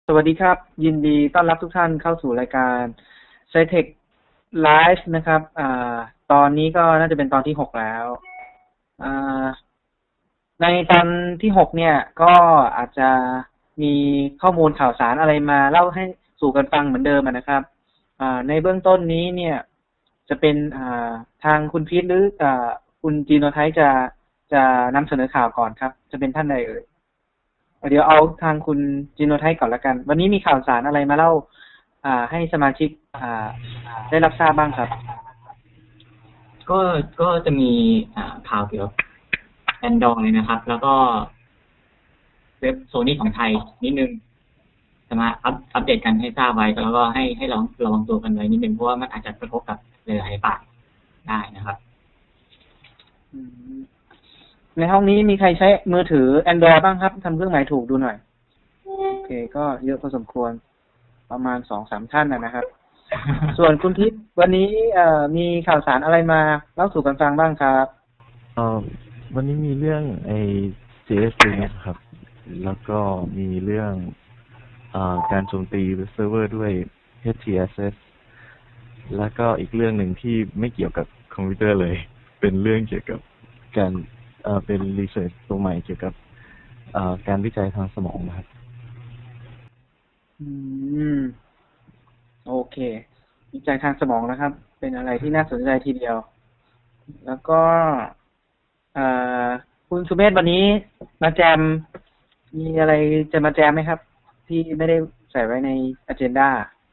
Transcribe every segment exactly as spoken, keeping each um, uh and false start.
สวัสดีครับยินดีต้อนรับทุกท่านเข้าสู่รายการ SciTech Live นะครับอ่าตอนนี้ก็น่าจะเป็นตอนที่หกแล้วอ่าในตอนที่หกเนี่ยก็อาจจะมีข้อมูลข่าวสารอะไรมาเล่าให้สู่กันฟังเหมือนเดิมนะครับอ่าในเบื้องต้นนี้เนี่ยจะเป็นอ่าทางคุณพีทหรืออ่าคุณจีโนไทป์จะจะนำเสนอข่าวก่อนครับจะเป็นท่านใดเอ่ย เดี๋ยวเอาทางคุณจิโนไทป์ก่อนละกัน วันนี้มีข่าวสารอะไรมาเล่าอ่าให้สมาชิกอ่าได้รับทราบบ้างครับก็ก็จะมีอ่าข่าวเกี่ยวกับ Android นะครับ แล้วก็เว็บโซนี่ของไทยนิดนึงจะมาอัปอัปเดตกันให้ทราบไว้แล้วก็ให้ให้ระวังระวังตัวกันไว้นิดนึงเพราะว่ามันอาจจะกระทบกับหลายๆฝ่ายได้นะครับในห้องนี้มีใครใช้มือถือ Android บ้างครับทำเครื่องหมายถูกดูหน่อย โอเค ก็เยอะพอสมควรประมาณสองสามท่านนะครับ ส่วนคุณทิพย์วันนี้เอ่อมีข่าวสารอะไรมาเล่าสู่กันฟังบ้างครับเอ่อวันนี้มีเรื่องไอ้ ซี เอส นะครับ แล้วก็มีเรื่องอ่าการโจมตีเซิร์ฟเวอร์ด้วย เอช ที เอส เอส แล้วก็อีกเรื่องหนึ่งที่ไม่เกี่ยวกับคอมพิวเตอร์เลย เป็นเรื่องเกี่ยวกับการเอ่อเป็นรีเสิร์ชตัวใหม่เกี่ยวกับเอ่อการวิจัยทางสมองนะครับอืมโอเควิจัยทางสมองนะครับ เป็นอะไรที่น่าสนใจทีเดียว แล้วก็อ่าคุณสุเมธวันนี้มาแจมมีอะไรจะมาแจมไหมครับ ที่ไม่ได้ใส่ไว้ในอเจนดา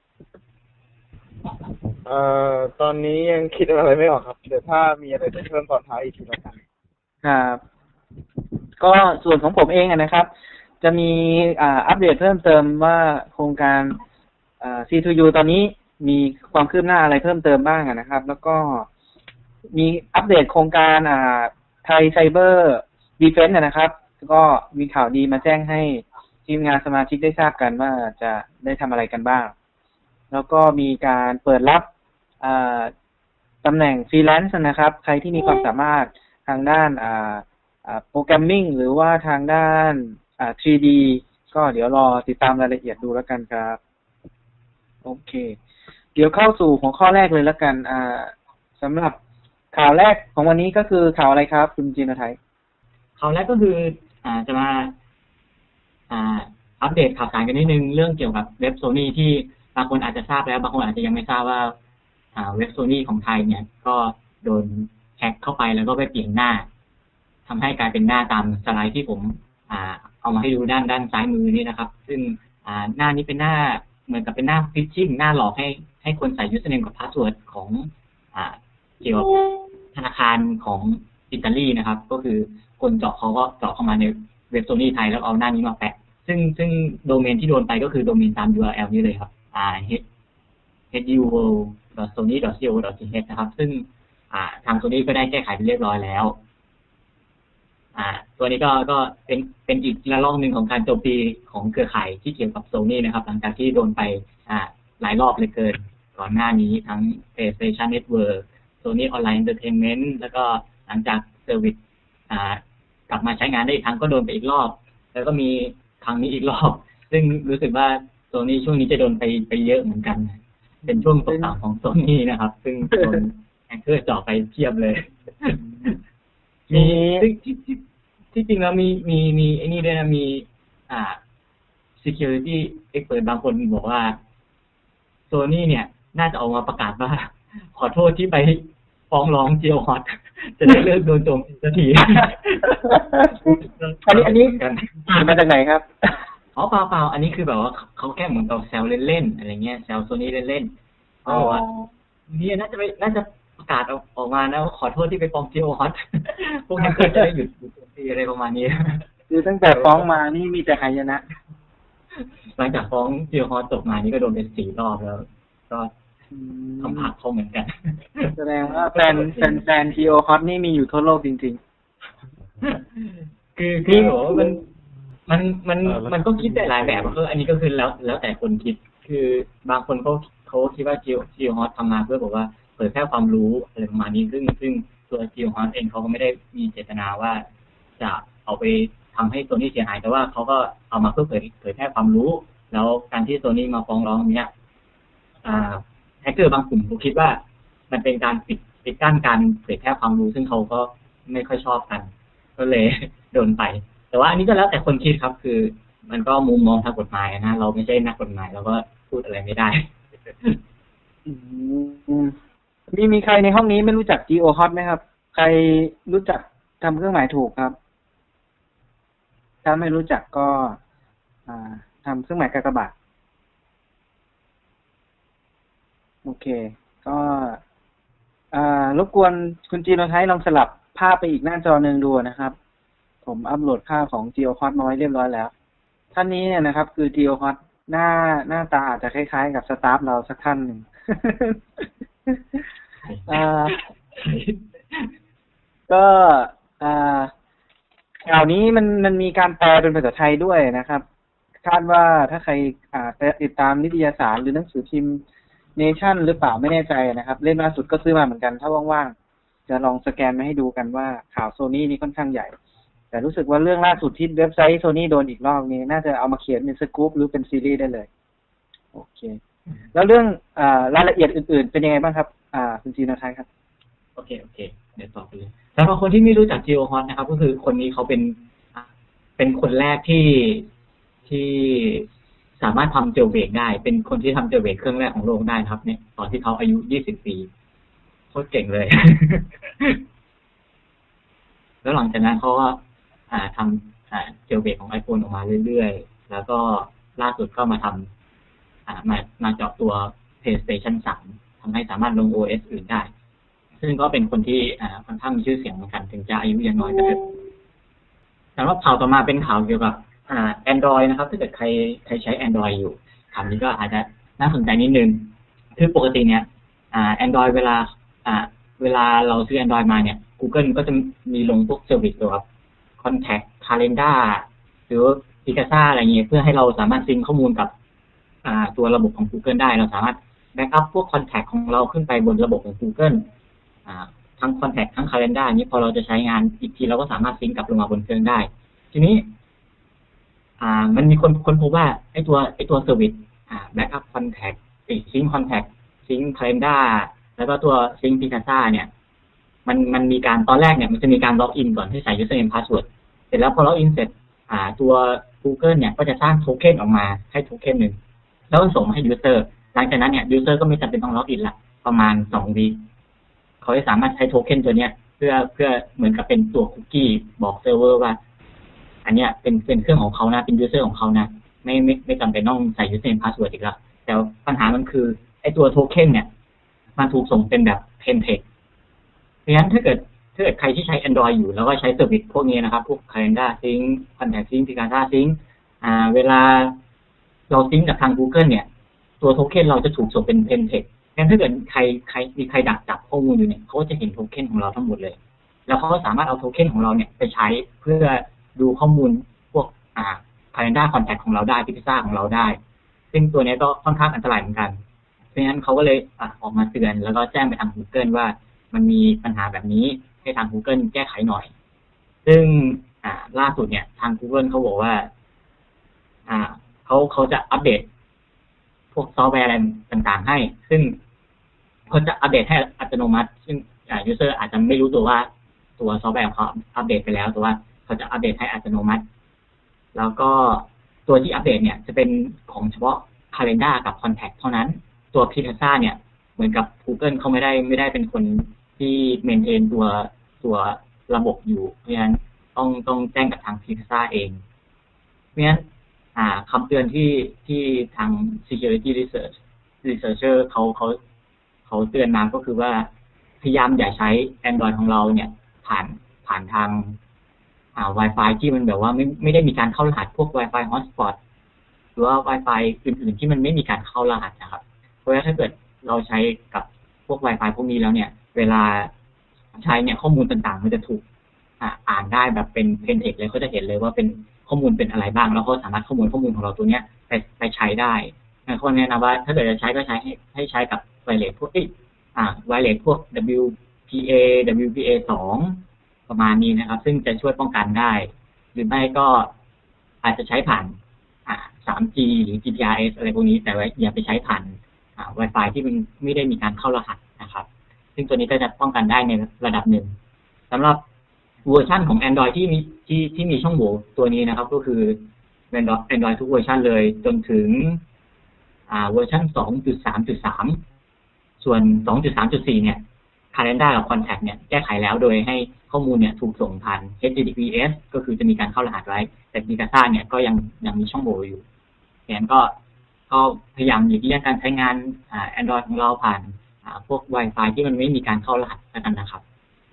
เอ่อตอนนี้ยังคิดอะไรไม่ออกครับเดี๋ยวถ้ามีอะไรจะเพิ่มตอนท้ายอีกทีแล้วกันครับ ก็ส่วนของผมเองนะครับ จะมีอ่าอัปเดตเพิ่มเติมว่าโครงการอ่า ซี ทู ยู ตอนนี้มีความคืบหน้าอะไรเพิ่มเติมบ้างนะครับ แล้วก็มีอัปเดตโครงการอ่าไทยไซเบอร์ดีเฟนซ์นะครับก็มีข่าวดีมาแจ้งให้ทีมงานสมาชิกได้ทราบกันว่าจะได้ทำอะไรกันบ้าง แล้วก็มีการเปิดรับตำแหน่งฟรีแลนซ์นะครับ ใครที่มีความสามารถทางด้านโปรแกรมมิ่งหรือว่าทางด้าน ทรี ดี ก็เดี๋ยวรอติดตามรายละเอียดดูแล้วกันครับโอเคเดี๋ยวเข้าสู่หัวข้อแรกเลยแล้วกันสำหรับข่าวแรกของวันนี้ก็คือข่าวอะไรครับคุณจีนไทยข่าวแรกก็คืออ่าจะมาอ่าอัปเดตข่าวสารกันนิดนึงเรื่องเกี่ยวกับเว็บโซนี่ที่บางคนอาจจะทราบแล้วบางคนอาจจะยังไม่ทราบว่าอ่าเว็บโซนี่ของไทยเนี่ยก็โดนแฮ็กเข้าไปแล้วก็ไปเปลี่ยนหน้าทำให้กลายเป็นหน้าตามสไลด์ที่ผมอ่าเอามาให้ดูด้านด้านซ้ายมือนี่นะครับซึ่งอ่าหน้านี้เป็นหน้าเหมือนกับเป็นหน้าฟิชชิ่งหน้าหลอกให้ให้คนใส่ยูสเนมกับพาสเวิร์ดของอ่าเกี่ยวกับธนาคารของอิตาลีนะครับก็คือคนเจาะเขาก็เจาะเข้ามาในเว็บโซนี่ไทยแล้วเอาหน้านี้มาแปะซึ่งซึ่งโดเมนที่โดนไปก็คือโดเมนตาม ยู อาร์ แอล นี้เลยครับอ่า เอช ยู ดอท โซนี่ ดอท ซี โอ ดอท ที เอช นะครับซึ่งอ่าทางโซนี่ก็ได้แก้ไขไปเรียบร้อยแล้วอ่าตัวนี้ก็ก็เป็นเป็นอีกระลอกหนึ่งของการโจมตีของเครือข่ายที่เกี่ยวกับโซนี่นะครับหลังจากที่โดนไปอ่าหลายรอบเลยเกินก่อนหน้านี้ทั้ง PlayStation Network Sony Online Entertainment แล้วก็หลังจากเซอร์วิสอ่ากลับมาใช้งานได้อีกครั้งก็โดนไปอีกรอบแล้วก็มีครั้งนี้อีกรอบซึ่งรู้สึกว่าโซนี่ช่วงนี้จะโดนไปไปเยอะเหมือนกันเป็นช่วงตกต่ำของโซนี่นะครับซึ่งโดนแฮกเกอร์เจาะไปเพียบเลยมีที่ที่ที่จริงแล้วมีมีมีไอ้นี่ด้วยนะมีอ่า security expert บางคนบอกว่าโซนี่เนี่ยน่าจะออกมาประกาศว่าขอโทษที่ไปฟ้องร้องเจียวฮอตจะได้เลิกโดนโจมตีสักทีอันนี้อันนี้อ่านมาจากไหนครับอ๋อเปล่าเปล่าอันนี้คือแบบว่าเขาแค่เหมือนกับแซวเล่นๆอะไรเงี้ยแซวโซนี่เล่นๆอ๋อนี่น่าจะไปน่าจะประกาศออกมานะว่าขอโทษที่ไปฟ้องเจียวฮอตพวกนี้ก็จะได้หยุดโจมตีอะไรประมาณนี้คือตั้งแต่ฟ้องมานี่มีแต่หายนะหลังจากฟ้องเจียวฮอตตกมานี่ก็โดนเป็นสี่รอบแล้วก็คำผักเขาเหมือนกันแสดงว่าแฟนแฟนแฟนทีโอฮอตนี่มีอยู่ทั่วโลกจริงๆคือคือโหมันมันมันมันก็คิดได้หลายแบบก็อันนี้ก็คือแล้วแล้วแต่คนคิดคือบางคนเขาเขาคิดว่าจีจีฮอตทำมาเพื่อบอกว่าเผยแพร่ความรู้อะไรประมาณนี้ซึ่งซึ่งตัวจีฮอตเองเขาก็ไม่ได้มีเจตนาว่าจะเอาไปทำให้ตัวนี้เสียหายแต่ว่าเขาก็เอามาเพื่อเผยเผยแพร่ความรู้แล้วการที่โซนี่มาฟ้องร้องเนี้ยอ่าแฮกเกอร์บางกลุ่มเขาคิดว่ามันเป็นการปิดปิดกั้นการเผยแพร่ความรู้ซึ่งเขาก็ไม่ค่อยชอบกันก็เลยโดนไปแต่ว่าอันนี้ก็แล้วแต่คนคิดครับคือมันก็มุมมองทางกฎหมายนะเราไม่ใช่นักกฎหมายเราก็พูดอะไรไม่ได้มีมีใครในห้องนี้ไม่รู้จัก GeoHot ไหมครับใครรู้จักทำเครื่องหมายถูกครับถ้าไม่รู้จักก็อ่าทำเครื่องหมายกากบาทโอเคก็อ่ารบกวนคุณจีโนไทยลองสลับภาพไปอีกหน้าจอหนึ่งดูนะครับผมอัปโหลดภาพของ GeoHot มาไว้เรียบร้อยแล้วท่านนี้เนี่ยนะครับคือ GeoHot หน้าหน้าตาอาจจะคล้ายๆกับสตาฟเราสักท่านหนึ่ง อ่าก็อ่าข่าวนี้มันมันมีการแปลเป็นภาษาไทยด้วยนะครับคาดว่าถ้าใครอ่าติดตามนิตยสารหรือหนังสือพิมพ์เนชั่นหรือเปล่าไม่แน่ใจนะครับเล่มล่าสุดก็ซื้อมาเหมือนกันถ้าว่างๆจะลองสแกนมาให้ดูกันว่าข่าวโซนี่นี่ค่อนข้างใหญ่แต่รู้สึกว่าเรื่องล่าสุดที่เว็บไซต์โซนี่โดนอีกรอบนี้น่าจะเอามาเขียนเป็นสกู๊ปหรือเป็นซีรีส์ได้เลยโอเคแล้วเรื่องอ่ารายละเอียดอื่นๆเป็นยังไงบ้างครับอ่าคุณจีนไทยครับโอเคโอเคเดี๋ยวต่อไปเลยสำหรับคนที่ไม่รู้จัก GeoHot นะครับก็คือคนนี้เขาเป็นเป็นคนแรกที่ที่สามารถทำเจลเบรกได้เป็นคนที่ทำเจลเบรกเครื่องแรกของโลกได้ครับเนี่ยตอนที่เขาอายุยี่สิบปีโคตรเก่งเลย แล้วหลังจากนั้นเขาก็อ่าทำอ่าเจลเบรกของ iPhone ออกมาเรื่อยๆแล้วก็ล่าสุดก็มาทำอ่ามามาเจาะตัว PlayStation สามทำให้สามารถลง โอ เอส อื่นได้ซึ่งก็เป็นคนที่อ่าค่อนข้างมีชื่อเสียงเหมือนกันถึงจะอายุยังน้อยก็เถอะสำหรับข่าวต่อมาเป็นข่าวเกี่ยวกับอ่า Android นะครับถ้าเกิดใครใครใช้ Android อยู่ข่าวนี้ก็อาจจะน่าสนใจนิดนึงคือปกติเนี่ยอ่า Android เวลาอ่าเวลาเราซื้อ Android มาเนี่ย Google ก็จะมีลงพวกเซอร์วิสตัวครับ Contact Calendar หรือ Picasa อะไรเงี้ยเพื่อให้เราสามารถซิงค์ข้อมูลกับอ่าตัวระบบของ Google ได้เราสามารถแบ็กอัพพวก Contact ของเราขึ้นไปบนระบบของ Google อ่าทั้ง Contact ทั้ง Calendar นี้พอเราจะใช้งานอีกทีเราก็สามารถซิงค์กลับลงมาบนเครื่องได้ทีนี้อ่ามันมีคนคนพบว่าไอ้ตัวไอ้ตัวเซอร์วิสอ่าแบ็กอัพ Contact ซิงค์ Contact ซิงค์ Calendar แล้วก็ตัวซิงค์ Picasa เนี่ยมันมันมีการตอนแรกเนี่ยมันจะมีการล็อกอินก่อนที่ใส่ username password เสร็จแล้วพอล็อกอินเสร็จอ่าตัว Google เนี่ยก็จะสร้างโทเค็นออกมาให้โทเค็นหนึ่งแล้วก็ส่งมาให้ user หลังจากนั้นเนี่ย user ก็ไม่จำเป็นต้องล็อกอินละประมาณสองวีคเขาจะสามารถใช้โทเค็นตัวเนี้ยเพื่อเพื่อเหมือนกับเป็นตัวคุกกี้บอกเซิร์ฟเวอร์ว่าอันเนี้ยเป็นเป็นเครื่องของเขานะเป็น user ของเขานะไม่ไม่ไม่จำเป็นต้องใส่ username password อีกแล้วแต่ปัญหามันคือไอ้ตัวโทเค็นเนี่ยมันถูกส่งเป็นแบบ templateเพราะฉะนั้นถ้าเกิดถ้าเกิดใครที่ใช้ Android อยู่แล้วก็ใช้เซอร์วิสพวกนี้นะครับพวก Calendar Sync Contact Sync Picasa Sync อ่าเวลาเราซิงค์กับทาง Google เนี่ยตัวโทเค็นเราจะถูกส่งเป็น template งั้นถ้าเกิดใครใครมีใครดักจับข้อมูลอยู่เนี่ยเขาก็จะเห็นโทเค็นของเราทั้งหมดเลยแล้วเขาก็สามารถเอาโทเค็นของเราเนี่ยไปใช้เพื่อดูข้อมูลพวกอ่า Calendar Contact ของเราได้ Picasa ของเราได้ซึ่งตัวนี้ก็ค่อนข้างอันตรายเหมือนกันเพราะฉะนั้นเขาก็เลยอ่ะออกมาเตือนแล้วก็แจ้งไปทาง Google ว่ามันมีปัญหาแบบนี้ให้ทาง Google แก้ไขหน่อยซึ่งอ่าล่าสุดเนี่ยทาง Google เขาบอกว่าอ่าเขาเขาจะอัปเดตพวกซอฟต์แวร์อะไรต่างๆให้ซึ่งเขาจะอัปเดตให้อัตโนมัติซึ่งอ่า user อาจจะไม่รู้ตัวว่าตัวซอฟต์แวร์ของเขาอัปเดตไปแล้วแต่ว่าเขาจะอัปเดตให้อัตโนมัติแล้วก็ตัวที่อัปเดตเนี่ยจะเป็นของเฉพาะ Calendar กับ Contact เท่านั้นตัว Picasa เนี่ยเหมือนกับ Google เขาไม่ได้ไม่ได้เป็นคนที่เมนเทนตัวตัวระบบอยู่เพราะฉะนั้นต้องต้องแจ้งกับทาง Picasa เองเพราะฉะนั้นอ่าคำเตือนที่ที่ทาง security research researcher เขาเขาเขาเตือนมาก็คือว่าพยายามอย่าใช้ Android ของเราเนี่ยผ่านผ่านทางอ่า Wi-Fi ที่มันแบบว่าไม่ไม่ได้มีการเข้ารหัสพวก Wi-Fi hotspot หรือว่า Wi-Fi อื่นๆที่มันไม่มีการเข้ารหัสนะครับเพราะว่าถ้าเกิดเราใช้กับพวก Wi-Fi พวกนี้แล้วเนี่ยเวลาใช้เนี่ยข้อมูลต่างๆมันจะถูกอ่าอ่านได้แบบเป็นเพนเทคเลยเขาจะเห็นเลยว่าเป็นข้อมูลเป็นอะไรบ้างแล้วก็สามารถข้อมูลข้อมูลของเราตัวเนี้ยไปไปใช้ได้เขาแนะนำว่าถ้าเกิดจะใช้ก็ใช้ให้ให้ใช้กับไวเลสพวกอ่าไวเลสพวก ดับเบิลยู พี เอ ดับเบิลยู พี เอ สองประมาณนี้นะครับซึ่งจะช่วยป้องกันได้หรือไม่ก็อาจจะใช้ผ่านอ่าสามจี หรือ จี พี อาร์ เอส อะไรพวกนี้แต่ว่าอย่าไปใช้ผ่านอ่า Wi-Fi ที่มันไม่ได้มีการเข้ารหัสนะครับซึ่งตัวนี้ก็จะป้องกันได้ในระดับหนึ่งสำหรับเวอร์ชันของ Android ที่มีที่ที่มีช่องโหว่ตัวนี้นะครับก็คือ Android Android ทุกเวอร์ชันเลยจนถึงอ่าเวอร์ชัน สองจุดสามจุดสาม ส่วน สองจุดสามจุดสี่ เนี่ย Calendar กับ Contact เนี่ยแก้ไขแล้วโดยให้ข้อมูลเนี่ยถูกส่งผ่าน เอช ที ที พี เอส ก็คือจะมีการเข้ารหัสไว้แต่ Picasa เนี่ยก็ยังยังมีช่องโหว่อยู่งั้นก็ก็พยายามหลีกเลี่ยงการใช้งานอ่า Android ของเราผ่านอ่าพวก Wi-Fi ที่มันไม่มีการเข้ารหัสกันนะครับ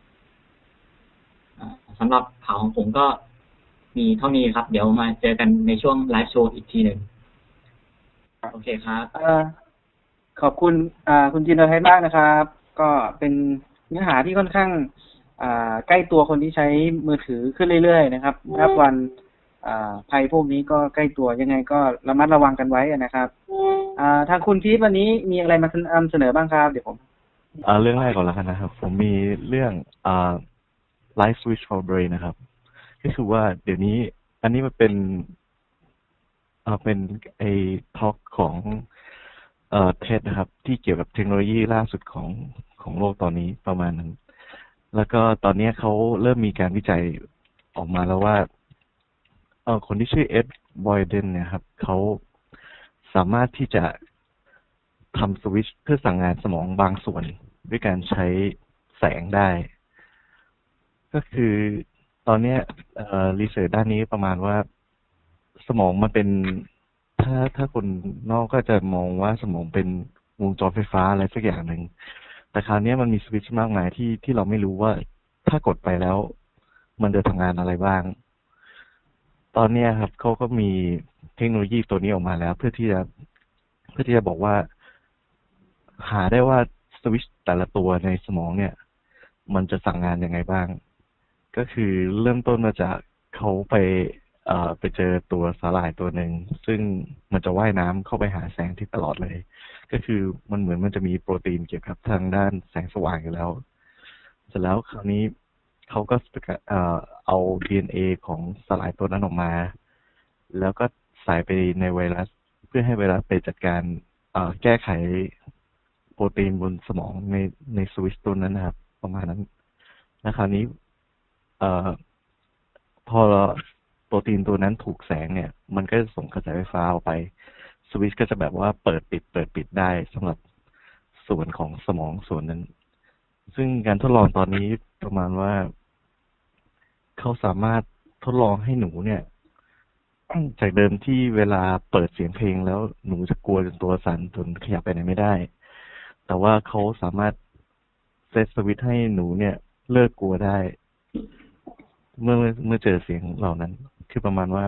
สำหรับข่าวของผมก็มีเท่านี้ครับเดี๋ยวมาเจอกันในช่วงไลฟ์โชว์อีกทีหนึ่งโอเคครับขอบคุณอ่าคุณจินดาไทยมากนะครับ ก็เป็นเนื้อหาที่ค่อนข้างอ่าใกล้ตัวคนที่ใช้มือถือขึ้นเรื่อยๆนะครับนับวันอ่าภัยพวกนี้ก็ใกล้ตัวยังไงก็ระมัดระวังกันไว้นะครับอ่าทางคุณพีทวันนี้มีอะไรมานำเสนอบ้างครับเดี๋ยวผมอ่าเรื่องแรกก่อนแล้วกันนะครับผมมีเรื่องอ่า Light Switch for Brain นะครับก็คือว่าเดี๋ยวนี้อันนี้มันเป็นอ่าเป็นไอ้ทอล์กของเอ่อเท็ดนะครับที่เกี่ยวกับเทคโนโลยีล่าสุดของของโลกตอนนี้ประมาณนั้นแล้วก็ตอนนี้เขาเริ่มมีการวิจัยออกมาแล้วว่าเอ่อคนที่ชื่อเอ็ดบอยเดนเนี่ยครับเขาสามารถที่จะทำสวิตช์เพื่อสั่งงานสมองบางส่วนด้วยการใช้แสงได้ก็คือตอนนี้เอ่อรีเสิร์ชด้านนี้ประมาณว่าสมองมันเป็นถ้าถ้าคนนอกก็จะมองว่าสมองเป็นวงจรไฟฟ้าอะไรสักอย่างหนึ่งแต่คราวนี้มันมีสวิตช์มากมายที่ที่เราไม่รู้ว่าถ้ากดไปแล้วมันจะทำงานอะไรบ้างตอนนี้ครับเขาก็มีเทคโนโลยีตัวนี้ออกมาแล้วเพื่อที่จะเพื่อที่จะบอกว่าหาได้ว่าสวิตช์แต่ละตัวในสมองเนี่ยมันจะสั่งงานยังไงบ้างก็คือเริ่มต้นมาจากเขาไปเอ่อไปเจอตัวสาหร่ายตัวหนึ่งซึ่งมันจะว่ายน้ำเข้าไปหาแสงที่ตลอดเลยก็คือมันเหมือนมันจะมีโปรตีนเกี่ยวกับทางด้านแสงสว่างอยู่แล้วเสร็จแล้วคราวนี้เขาก็เอ่อเอา ดี เอ็น เอ ของสาหร่ายตัวนั้นออกมาแล้วก็ใส่ไปในไวรัสเพื่อให้ไวรัสไปจัดการเอ่อแก้ไขโปรตีนบนสมองในในสวิตช์ตัวนั้นนะครับประมาณนั้นและคราวนี้เอ่อพอโปรตีนตัวนั้นถูกแสงเนี่ยมันก็จะส่งกระแสไฟฟ้าออกไปสวิตช์ก็จะแบบว่าเปิดปิดเปิดปิดได้สำหรับส่วนของสมองส่วนนั้นซึ่งการทดลองตอนนี้ประมาณว่าเขาสามารถทดลองให้หนูเนี่ยจากเดิมที่เวลาเปิดเสียงเพลงแล้วหนูจะกลัวจนตัวสั่นจนขยับไปไหนไม่ได้แต่ว่าเขาสามารถเซตสวิตช์ให้หนูเนี่ยเลิกกลัวได้เมื่อเมื่อเจอเสียงเหล่านั้นคือประมาณว่า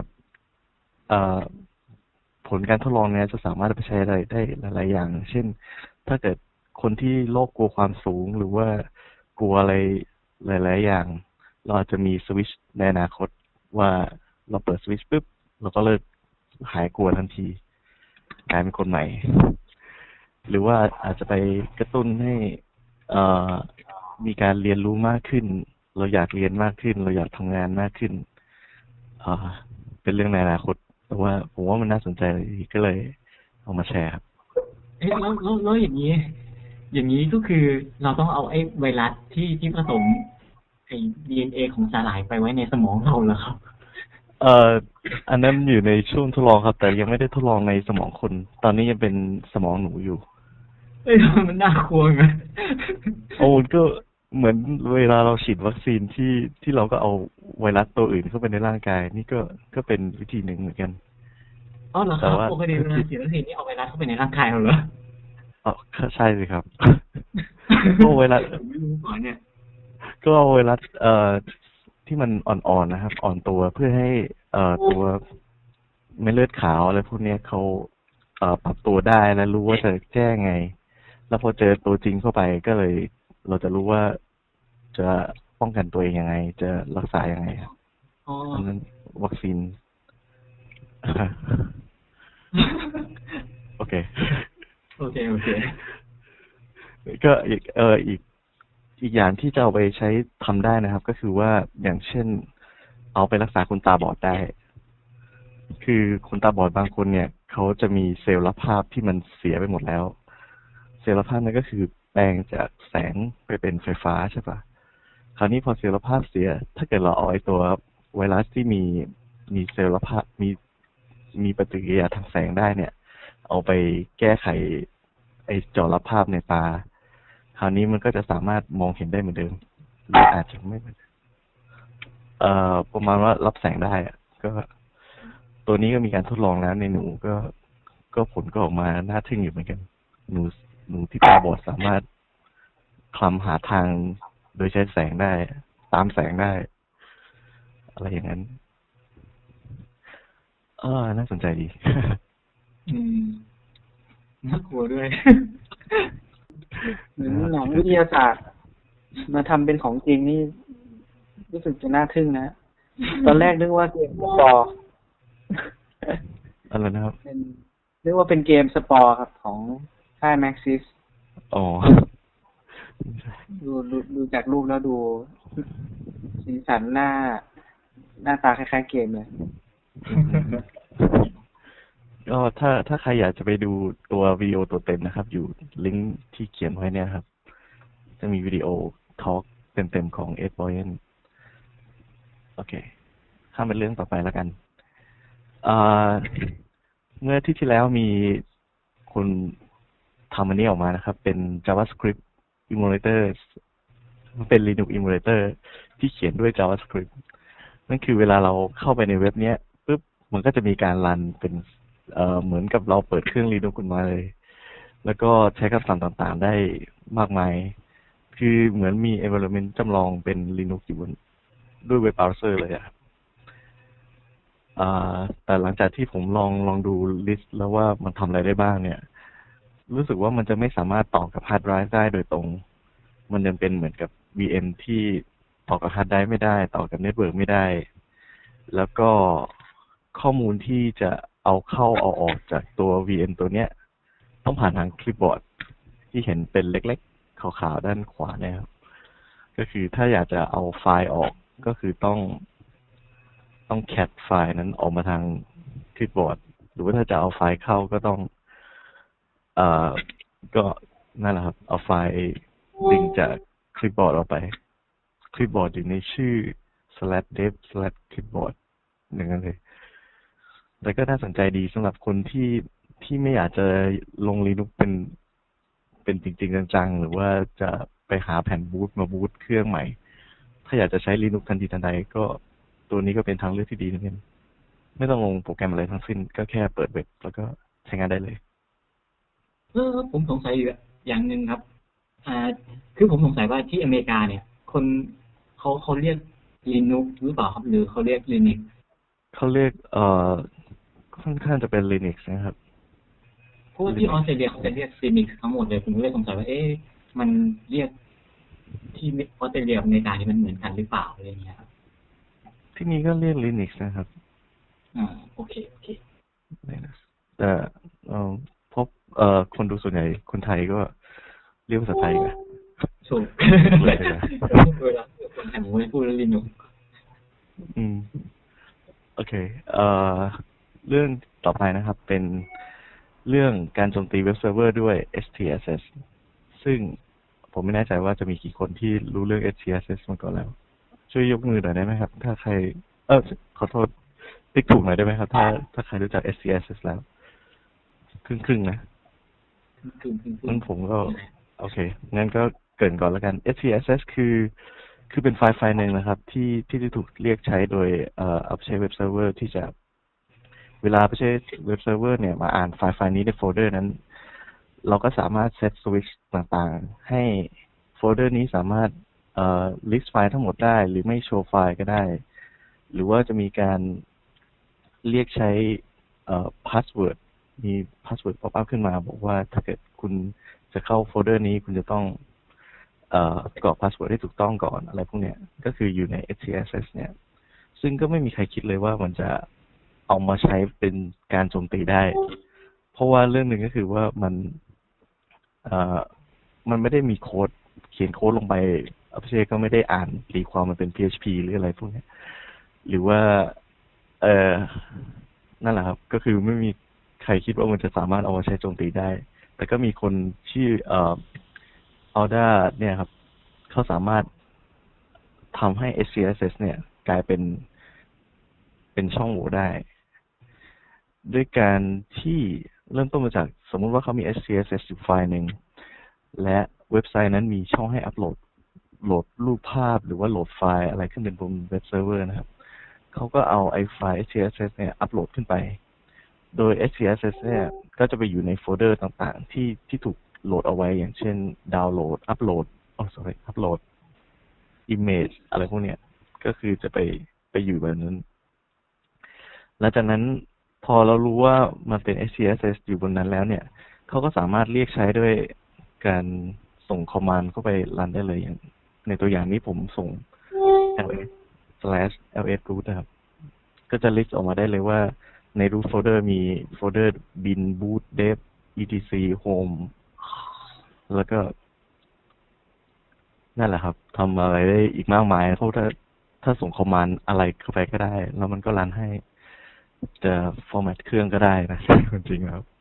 ผลการทดลองเนี้ยจะสามารถไปใช้อะไรได้หลายๆอย่างเช่นถ้าเกิดคนที่โรคกลัวความสูงหรือว่ากลัวอะไรหลายๆอย่างเราอาจจะมีสวิตช์ในอนาคตว่าเราเปิดสวิตช์ปุ๊บเราก็เลิกหายกลัวทันทีกลายเป็นคนใหม่หรือว่าอาจจะไปกระตุ้นให้อ่ามีการเรียนรู้มากขึ้นเราอยากเรียนมากขึ้นเราอยากทำงานมากขึ้นอ่าเป็นเรื่องในอนาคตแต่ว่าผมว่ามันน่าสนใจก็เลยเอามาแชร์ครับเอ๊ะแล้วแล้วแล้วอย่างนี้อย่างนี้ก็คือเราต้องเอาไอ้ไวรัสที่ที่ผสมไอ้ ดี เอ็น เอ ของสาหร่ายไปไว้ในสมองเราเหรอครับเอ่ออันนั้นอยู่ในช่วงทดลองครับแต่ยังไม่ได้ทดลองในสมองคนตอนนี้ยังเป็นสมองหนูอยู่เอ้ยมันน่ากลัวไงโอ้ก็เหมือนเวลาเราฉีดวัคซีนที่ที่เราก็เอาไวรัสตัวอื่นเข้าไปในร่างกายนี่ก็ก็เป็นวิธีหนึ่งเหมือนกันอ๋อเหรอครับปกติเวลาฉีดวัคซีนนี่เอาไวรัสเข้าไปในร่างกายเราเหรออ๋อใช่สิครับก็ไวรัสไม่รู้ก่อนเนี่ยก็เอาไวรัสเอ่อที่มันอ่อนๆนะครับอ่อนตัวเพื่อให้เอ่อตัวเม็ดเลือดขาวอะไรพวกนี้เขาเอ่อปรับตัวได้และรู้ว่าจะแก้ไงแล้วพอเจอตัวจริงเข้าไปก็เลยเราจะรู้ว่าจะป้องกันตัวเองยังไงจะรักษายังไงครับอ๋อนั้นวัคซีนโอเคโอเคโอเคก็อีกเอ่ออีกอีกอย่างที่จะเอาไปใช้ทำได้นะครับก็คือว่าอย่างเช่นเอาไปรักษาคนตาบอดได้คือคนตาบอดบางคนเนี่ยเขาจะมีเซลล์รับภาพที่มันเสียไปหมดแล้วเซลล์รับภาพนั่นก็คือแปลงจากแสงไปเป็นไฟฟ้าใช่ปะคราวนี้พอเซลล์รับภาพเสียถ้าเกิดเราเอาไอ้ตัวไวรัสที่มีมีเซลล์รับภาพมีมีปฏิกิริยาทางแสงได้เนี่ยเอาไปแก้ไขไอ้จอรับภาพในตาคราวนี้มันก็จะสามารถมองเห็นได้เหมือนเดิมหรืออาจจะไม่เหมือนเดิมเอ่อประมาณว่ารับแสงได้อะก็ตัวนี้ก็มีการทดลองแล้วในหนูก็ก็ผลก็ออกมาน่าทึ่งอยู่เหมือนกันหนูหนูที่ตาบอดสามารถคลำหาทางโดยใช้แสงได้ตามแสงได้อะไรอย่างนั้นเออน่าสนใจดีอืมน่ากลัวด้วยเหมือนหนังวิทยาศาสตร์มาทำเป็นของจริงนี่รู้สึกจะน่าทึ่งนะ ตอนแรกนึกว่าเกมสปอร์อะไรนะครับเป็นนึกว่าเป็นเกมสปอร์ครับของค่ายแม็กซิสอ๋อดูดูดูจากรูปแล้วดูสีสันหน้า หน้าตาคล้ายๆเกมเลยก็ถ้าถ้าใครอยากจะไปดูตัววิดีโอตัวเต็มนะครับ อยู่ลิงก์ที่เขียนไว้เนี่ยครับ จะมีวิดีโอทอล์กเต็มๆของเอ็ดบอยน์โอเคข้ามไปเรื่องต่อไปแล้วกันอ่าเมื่อที่ที่แล้วมีคนทำอันนี้ออกมานะครับ เป็น JavaScript Emulator เป็น Linux Emulator ที่เขียนด้วย JavaScript นั่นคือเวลาเราเข้าไปในเว็บเนี้ยปุ๊บมันก็จะมีการรันเป็นเอ่อเหมือนกับเราเปิดเครื่อง Linux ขึ้นมาเลย แล้วก็ใช้คำสั่งต่างๆได้มากมายคือเหมือนมี environment จำลองเป็น Linux อยู่บนด้วยเว็บเบราว์เซอร์เลยครับอ่าแต่หลังจากที่ผมลองลองดูลิสต์แล้วว่ามันทำอะไรได้บ้างเนี่ยรู้สึกว่ามันจะไม่สามารถต่อกับฮาร์ดไดรฟ์ได้โดยตรงมันยังเป็นเหมือนกับ วี เอ็ม ที่ต่อกับฮาร์ดไดรฟ์ไม่ได้ต่อกับเน็ตเวิร์กไม่ได้แล้วก็ข้อมูลที่จะเอาเข้าเอาออกจากตัว วี เอ็ม ตัวเนี้ยต้องผ่านทางคลิปบอร์ดที่เห็นเป็นเล็กๆขาวๆด้านขวาเนี่ยครับก็คือถ้าอยากจะเอาไฟล์ออกก็คือต้องต้องแคทไฟล์นั้นออกมาทางคลิปบอร์ดหรือว่าถ้าจะเอาไฟล์เข้าก็ต้องเอ่อก็นั่นแหละครับเอาไฟล์ดึงจากคลิปบอร์ดออกไปคลิปบอร์ดอยู่ในชื่อ slash dev slash clipboard อย่างนั้นเลยแต่ก็น่าสนใจดีสำหรับคนที่ที่ไม่อยากจะลง Linux เป็นเป็นจริงๆจังๆหรือว่าจะไปหาแผ่นบูตมาบูตเครื่องใหม่ถ้าอยากจะใช้ Linux ทันทีทันใดก็ตัวนี้ก็เป็นทางเลือกที่ดีนะเพื่อนไม่ต้องลงโปรแกรมอะไรทั้งสิ้นก็แค่เปิดเว็บแล้วก็ใช้งานได้เลยเออผมสงสัยอยู่อย่างหนึ่งครับอ่าคือผมสงสัยว่าที่อเมริกาเนี่ยคนเขาเขาเรียก Linux หรือเปล่าครับหรือเขาเรียก Linux เขาเรียกเอ่อค่อนข้างจะเป็น Linux นะครับเพราะว่าที่ออสเตรเลียเขาจะเรียก Linux ทั้งหมดเลยผมก็เลยสงสัยว่าเอ๊ะมันเรียกที่ออสเตรเลียกับอเมริกานี่มันเหมือนกันหรือเปล่าอะไรอย่างเงี้ยครับที่นี่ก็เรียก Linux นะครับอ่าโอเคโอเคแต่เอ่อพบเอ่อคนดูส่วนใหญ่คนไทยก็เรียกภาษาไทยกันถูกเวลาคนไทยผมไม่พูดแล้วลินุกอืมโอเคเอ่อเรื่องต่อไปนะครับเป็นเรื่องการโจมตีเว็บเซิร์ฟเวอร์ด้วย เอช ที เอส เอส ซึ่งผมไม่แน่ใจว่าจะมีกี่คนที่รู้เรื่อง เอช ที เอส เอส มาก่อนแล้วช่วยยกมือหน่อยได้ไหมครับถ้าใครเออขอโทษติ๊กถูกหน่อยได้ไหมครับถ้าถ้าใครรู้จัก เอช ที เอส เอส แล้วครึ่งครึ่งนะงั้นผมก็โอเคงั้นก็เกริ่นก่อนแล้วกัน เอช ที เอส เอส คือคือเป็นไฟล์ไฟล์หนึ่งนะครับที่ที่จะถูกเรียกใช้โดยเอ่อเอาไปใช้เว็บเซิร์ฟเวอร์ที่จะเวลาไปใช้เว็บเซิร์ฟเวอร์เนี่ยมาอ่านไฟล์ไฟล์นี้ในโฟลเดอร์นั้นเราก็สามารถเซตสวิตช์ต่างๆให้โฟลเดอร์นี้สามารถเอ่อ list ไฟล์ทั้งหมดได้หรือไม่โชว์ไฟล์ก็ได้หรือว่าจะมีการเรียกใช้เอ่อ password มีพาสเวิร์ดป๊อปอัพขึ้นมาบอกว่าถ้าเกิดคุณจะเข้าโฟลเดอร์นี้คุณจะต้องเอ่อกรอกพาสเวิร์ดให้ถูกต้องก่อนอะไรพวกเนี้ยก็คืออยู่ใน เอช ที เอส เอส เนี่ยซึ่งก็ไม่มีใครคิดเลยว่ามันจะเอามาใช้เป็นการโจมตีได้เพราะว่าเรื่องหนึ่งก็คือว่ามันเอ่อมันไม่ได้มีโค้ดเขียนโค้ดลงไปอัพเชก็ไม่ได้อ่านตีความมันเป็น พี เอช พี หรืออะไรพวกนี้หรือว่าเอ่อนั่นแหละครับก็คือไม่มีใครคิดว่ามันจะสามารถเอามาใช้โจมตีได้แต่ก็มีคนชื่อเอ่อ Alda เนี่ยครับเขาสามารถทำให้ เอช ที เอส เอส เนี่ยกลายเป็นเป็นช่องโหว่ได้ด้วยการที่เริ่มต้นมาจากสมมุติว่าเขามี เอช ที เอส เอส อยู่ไฟล์หนึ่งและเว็บไซต์นั้นมีช่องให้อัปโหลดโหลดรูปภาพหรือว่าโหลดไฟล์อะไรขึ้นเป็นบนเว็บเซิร์ฟเวอร์นะครับเขาก็เอาไอ้ไฟล์ เอช ที เอส เอส เนี่ยอัปโหลดขึ้นไปโดย เอช ที เอส เอส เนี่ยก็จะไปอยู่ในโฟลเดอร์ต่างๆที่ที่ถูกโหลดเอาไว้อย่างเช่นดาวน์โหลดอัปโหลดอ๋อ sorry อัปโหลด image อะไรพวกเนี้ยก็คือจะไปไปอยู่แบบนั้นหลังจากนั้นพอเรารู้ว่ามันเป็น เอช ที เอส เอส อยู่บนนั้นแล้วเนี่ยเขาก็สามารถเรียกใช้ด้วยการส่งคอมมานด์เข้าไปรันได้เลยอย่างในตัวอย่างนี้ผมส่ง ls slash ls root นะครับก็จะ list ออกมาได้เลยว่าใน root folder มีโฟลเดอร์ bin boot dev etc home แล้วก็นั่นแหละครับทำอะไรได้อีกมากมายเพราะถ้าถ้าส่งคอมมานด์อะไรเข้าไปก็ได้แล้วมันก็รันให้จะฟอร์แมตเครื่องก็ได้นะจริงครับ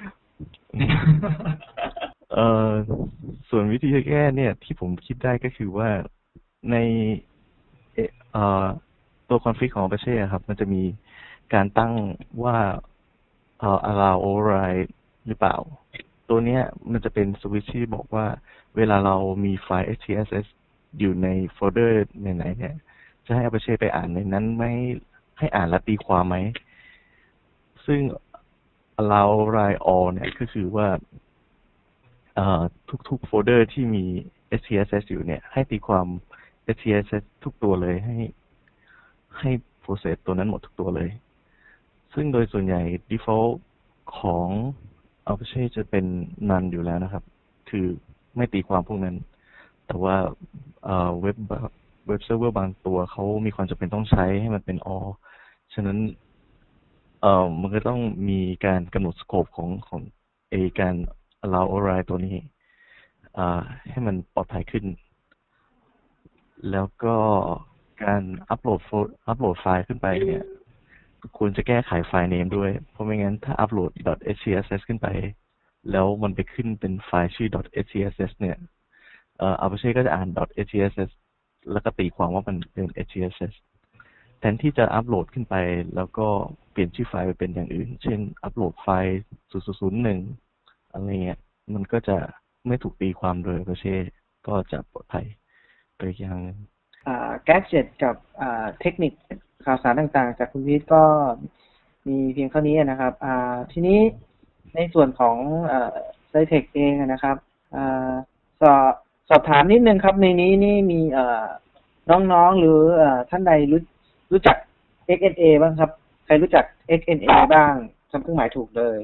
เอ่อส่วนวิธีแก้เนี่ยที่ผมคิดได้ก็คือว่าในเอ่อตัวคอนฟิกของ Apache ครับมันจะมีการตั้งว่าเอ่อ allow override หรือเปล่าตัวเนี้ยมันจะเป็นสวิตช์ที่บอกว่าเวลาเรามีไฟล์ เอช ที เอส เอส อยู่ในโฟลเดอร์ไหนๆเนี่ยจะให้ Apache ไปอ่านในนั้นไหมให้อ่านและตีความไหมซึ่ง allow override all เนี่ยก็คือว่าเอ่อทุกๆโฟลเดอร์ที่มี เอช ที เอส เอส อยู่เนี่ยให้ตีความ เอช ที เอส เอส ทุกตัวเลยให้ให้ process ตัวนั้นหมดทุกตัวเลยซึ่งโดยส่วนใหญ่ default ของ Apache จะเป็น none อยู่แล้วนะครับคือไม่ตีความพวกนั้นแต่ว่าเอ่อเว็บเว็บเซิร์ฟเวอร์บางตัวเขามีความจำเป็นต้องใช้ให้มันเป็น all ฉะนั้นเอ่อมันก็ต้องมีการกำหนดสโคปของของไอ้การ allow override ตัวนี้อ่าให้มันปลอดภัยขึ้นแล้วก็การอัปโหลดอัปโหลดไฟล์ขึ้นไปเนี่ยควรจะแก้ไขไฟล์เนมด้วยเพราะไม่งั้นถ้าอัปโหลด .htss ขึ้นไปแล้วมันไปขึ้นเป็นไฟล์ชื่อ .htss เนี่ยเอ่อ Apache ก็จะอ่าน .htss แล้วก็ตีความว่ามันเป็น htss แทนที่จะอัปโหลดขึ้นไปแล้วก็เปลี่ยนชื่อไฟล์ไปเป็นอย่างอื่นเช่นอัปโหลดไฟล์ ศูนย์ ศูนย์ ศูนย์ หนึ่งอะไรเงี้ยมันก็จะไม่ถูกตีความโดย Apache ก็จะปลอดภัยไปอย่างนึงอ่าแกดเจ็ตกับอ่าเทคนิคข่าวสารต่างๆจากคุณวิทย์ก็มีเพียงเท่านี้นะครับอ่าทีนี้ในส่วนของเอ่อไซเทคเองนะครับอ่าสอบสอบถามนิดนึงครับในนี้นี่มีเอ่อน้องๆหรือเอ่อท่านใดรู้รู้จัก เอ็กซ์ เอ็น เอ บ้างครับใครรู้จัก เอ็กซ์ เอ็น เอ บ้างทำเครื่องหมายถูกเลย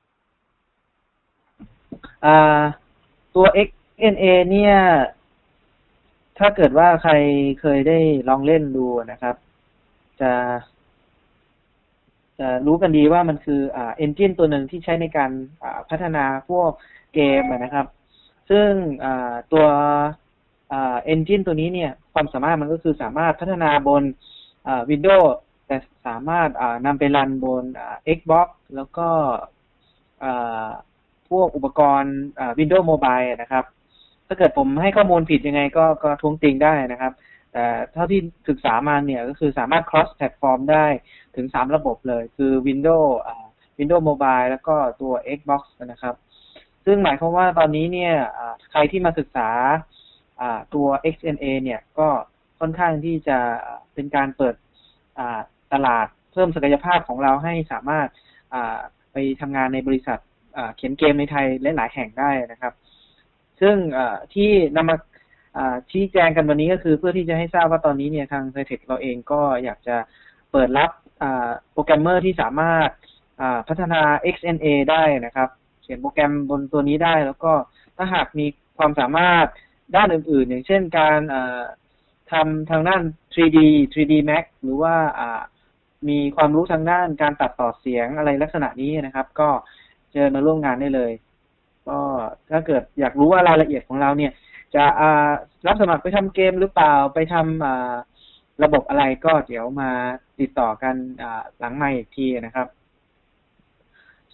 อ่าตัว เอ็กซ์ เอ็น เอ เนี่ยถ้าเกิดว่าใครเคยได้ลองเล่นดูนะครับจะจะรู้กันดีว่ามันคืออ่าเอนจินตัวหนึ่งที่ใช้ในการอ่าพัฒนาพวกเกมนะครับซึ่งอ่าตัวอ่าเอนจินตัวนี้เนี่ยความสามารถมันก็คือสามารถพัฒนาบนอ่า Windows แต่สามารถอ่านำไปรันบนอ่า Xbox แล้วก็อ่าพวกอุปกรณ์อ่า Windows Mobile นะครับถ้าเกิดผมให้ข้อมูลผิดยังไงก็ก็ท้วงติงได้นะครับแต่เท่าที่ศึกษามาเนี่ยก็คือสามารถ cross platform ได้ถึงสามระบบเลยคือ Windows อ่า Windows Mobile แล้วก็ตัว Xbox นะครับซึ่งหมายความว่าตอนนี้เนี่ยใครที่มาศึกษาตัว เอ็กซ์ เอ็น เอ เนี่ยก็ค่อนข้างที่จะเป็นการเปิดตลาดเพิ่มศักยภาพของเราให้สามารถไปทำงานในบริษัทเขียนเกมในไทยหลายๆแห่งได้นะครับซึ่งที่นำมาชี้แจงกันวันนี้ก็คือเพื่อที่จะให้ทราบว่าตอนนี้เนี่ยทาง Cytech เราเองก็อยากจะเปิดรับโปรแกรมเมอร์ที่สามารถพัฒนา เอ็กซ์ เอ็น เอ ได้นะครับเขียนโปรแกรมบนตัวนี้ได้แล้วก็ถ้าหากมีความสามารถด้านอื่นๆอย่างเช่นการทำทางด้าน ทรี ดี ทรี ดี Max หรือว่ามีความรู้ทางด้านการตัดต่อเสียงอะไรลักษณะนี้นะครับก็เชิญมาร่วมงานได้เลยก็ถ้าเกิดอยากรู้ว่ารายละเอียดของเราเนี่ยจะรับสมัครไปทำเกมหรือเปล่าไปทำระบบอะไรก็เดี๋ยวมาติดต่อกันหลังไมค์อีกทีนะครับ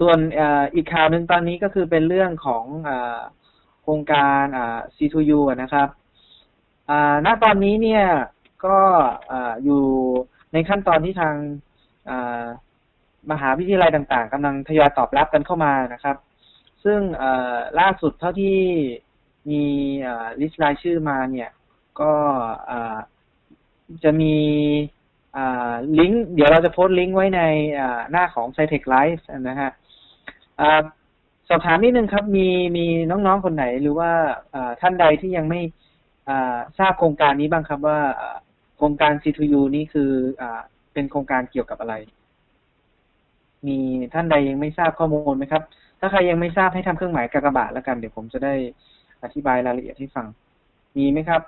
ส่วนออีกข่าวหนึ่งตอนนี้ก็คือเป็นเรื่องของอโครงการอ่า ซี ทู ยู นะครับอ่าณตอนนี้เนี่ยก็อ่าอยู่ในขั้นตอนที่ทางอ่ามหาวิทยาลัยต่างๆกำลังทยอยตอบรับกันเข้ามานะครับซึ่งล่าสุดเท่าที่มีลิสต์รายชื่อมาเนี่ยก็จะมีลิงก์เดี๋ยวเราจะโพสต์ลิงก์ไว้ในหน้าของ Scitech Live นะฮะสอบถามนิดนึงครับมีมีน้องๆคนไหนหรือว่าท่านใดที่ยังไม่ทราบโครงการนี้บ้างครับว่าโครงการ ซี ทู ยู นี่คือเป็นโครงการเกี่ยวกับอะไรมีท่านใดยังไม่ทราบข้อมูลไหมครับถ้าใครยังไม่ทราบให้ทำเครื่องหมายกากบาทแล้วกันเดี๋ยวผมจะได้อธิบายรายละเอียดให้ฟังมีไหมครับ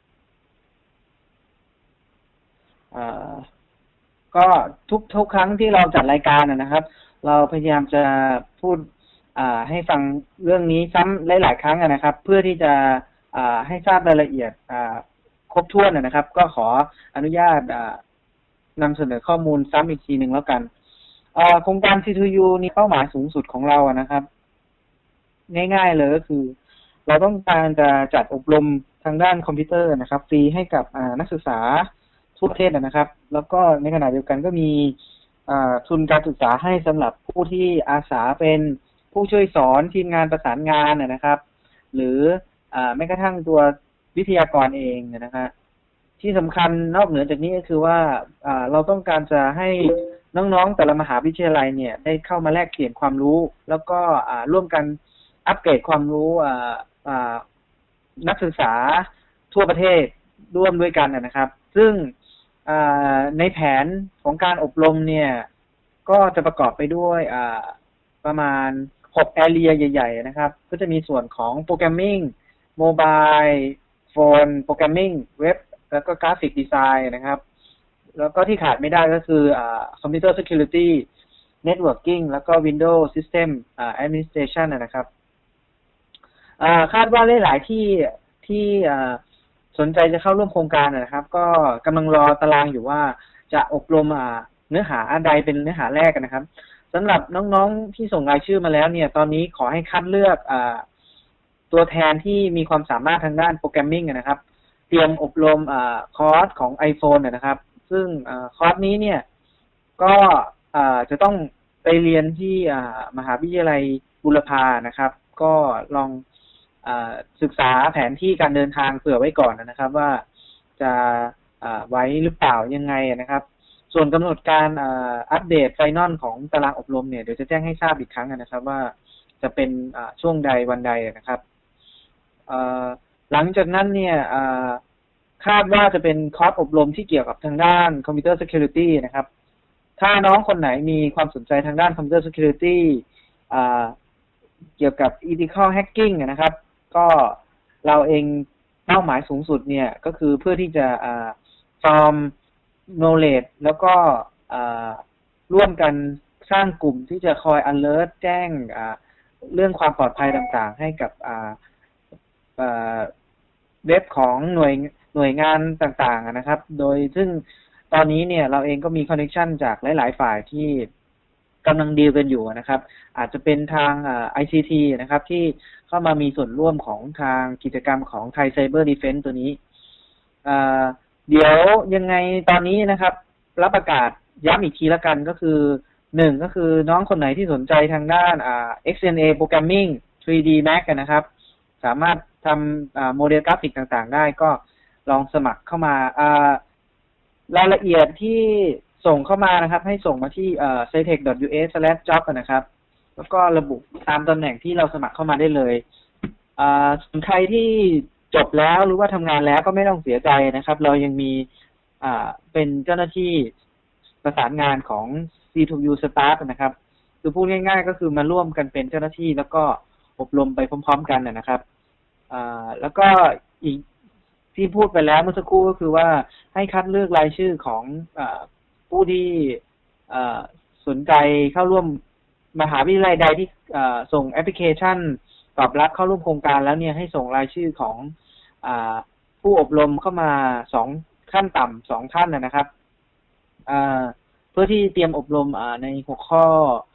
อ่าก็ทุกทุกครั้งที่เราจัดรายการนะครับเราพยายามจะพูดอ่าให้ฟังเรื่องนี้ซ้ำหลายๆครั้งนะครับเพื่อที่จะอ่าให้ทราบรายละเอียดอ่าครบถ้วนนะครับก็ขออนุญาตอ่านำเสนอข้อมูลซ้ำอีกทีหนึ่งแล้วกันโครงการ ซี ทู ยู นี่เป้าหมายสูงสุดของเราอะนะครับง่ายๆเลยก็คือเราต้องการจะจัดอบรมทางด้านคอมพิวเตอร์นะครับฟรีให้กับนักศึกษาทั่วประเทศนะครับแล้วก็ในขณะเดียวกันก็มีทุนการศึกษาให้สำหรับผู้ที่อาสาเป็นผู้ช่วยสอนทีมงานประสานงานนะครับหรือแม้กระทั่งตัววิทยากรเองนะครับที่สำคัญนอกเหนือจากนี้ก็คือว่าเราต้องการจะให้น้องๆแต่ละมหาวิทยาลัยเนี่ยได้เข้ามาแลกเปลี่ยนความรู้แล้วก็ร่วมกันอัปเกรดความรู้นักศึกษาทั่วประเทศร่วมด้วยกันนะครับซึ่งในแผนของการอบรมเนี่ยก็จะประกอบไปด้วยประมาณหกแอเรียใหญ่ๆนะครับก็จะมีส่วนของโปรแกรมมิ่งโมบายโฟนโปรแกรมมิ่งเว็บแล้วก็กราฟิกดีไซน์นะครับแล้วก็ที่ขาดไม่ได้ก็คืออ่า Computer Security Networking แล้วก็ Windows System อ่า Administration นะครับอ่าคาดว่าหลายๆที่ที่อ่าสนใจจะเข้าร่วมโครงการนะครับก็กำลังรอตารางอยู่ว่าจะอบรมอ่าเนื้อหาใดเป็นเนื้อหาแรกนะครับสำหรับน้องๆที่ส่งรายชื่อมาแล้วเนี่ยตอนนี้ขอให้คัดเลือกอ่าตัวแทนที่มีความสามารถทางด้านโปรแกรมมิ่งนะครับเตรียมอบรมอ่าคอร์สของ iPhone นะครับซึ่งคอร์สนี้เนี่ยก็จะต้องไปเรียนที่มหาวิทยาลัยบูรพานะครับก็ลองศึกษาแผนที่การเดินทางเผื่อไว้ก่อนนะครับว่าจะไว้หรือเปล่ายังไงนะครับส่วนกำหนดการอัปเดตไฟนอลของตารางอบรมเนี่ยเดี๋ยวจะแจ้งให้ทราบอีกครั้งนะครับว่าจะเป็นช่วงใดวันใดนะครับหลังจากนั้นเนี่ยคาดว่าจะเป็นคอร์สอบรมที่เกี่ยวกับทางด้าน Computer Security นะครับถ้าน้องคนไหนมีความสนใจทางด้าน Computer Security อ่าเกี่ยวกับ Ethical Hacking นะครับก็เราเองเป้าหมายสูงสุดเนี่ยก็คือเพื่อที่จะอ่า form knowledge แล้วก็อ่าร่วมกันสร้างกลุ่มที่จะคอย alert แจ้งอ่าเรื่องความปลอดภัยต่างๆให้กับอ่าอ่าเว็บของหน่วยหน่วยงานต่างๆนะครับโดยซึ่งตอนนี้เนี่ยเราเองก็มีคอนเนคชันจากหลายๆฝ่ายที่กำลังดีลกันอยู่นะครับอาจจะเป็นทาง ไอ ซี ที นะครับที่เข้ามามีส่วนร่วมของทางกิจกรรมของ Thai Cyber Defense ตัวนี้เดี๋ยวยังไงตอนนี้นะครับรับประกาศย้ำอีกทีละกันก็คือหนึ่งก็คือน้องคนไหนที่สนใจทางด้าน เอ็กซ์ เอ็น เอ Programming ทรี ดี Max กันนะครับสามารถทำโมเดลกราฟิกต่างๆได้ก็ลองสมัครเข้ามารายละเอียดที่ส่งเข้ามานะครับให้ส่งมาที่ scitech ดอท ยู เอส สแลช จ็อบ นะครับแล้วก็ระบุตามตำแหน่งที่เราสมัครเข้ามาได้เลยส่วนใครที่จบแล้วหรือว่าทำงานแล้วก็ไม่ต้องเสียใจนะครับเรายังมีเป็นเจ้าหน้าที่ประสานงานของ ซี ทู ยู Staff นะครับคือพูดง่ายๆก็คือมาร่วมกันเป็นเจ้าหน้าที่แล้วก็อบรมไปพร้อมๆกันนะครับแล้วก็อีกที่พูดไปแล้วเมื่อสักครู่ก็คือว่าให้คัดเลือกรายชื่อของผู้ที่สนใจเข้าร่วมมหาวิทยาลัยใดที่ส่งแอปพลิเคชันตอบรับเข้าร่วมโครงการแล้วเนี่ยให้ส่งรายชื่อของผู้อบรมเข้ามาสองขั้นต่ำสองท่านนะครับเพื่อที่เตรียมอบรมในหัวข้อ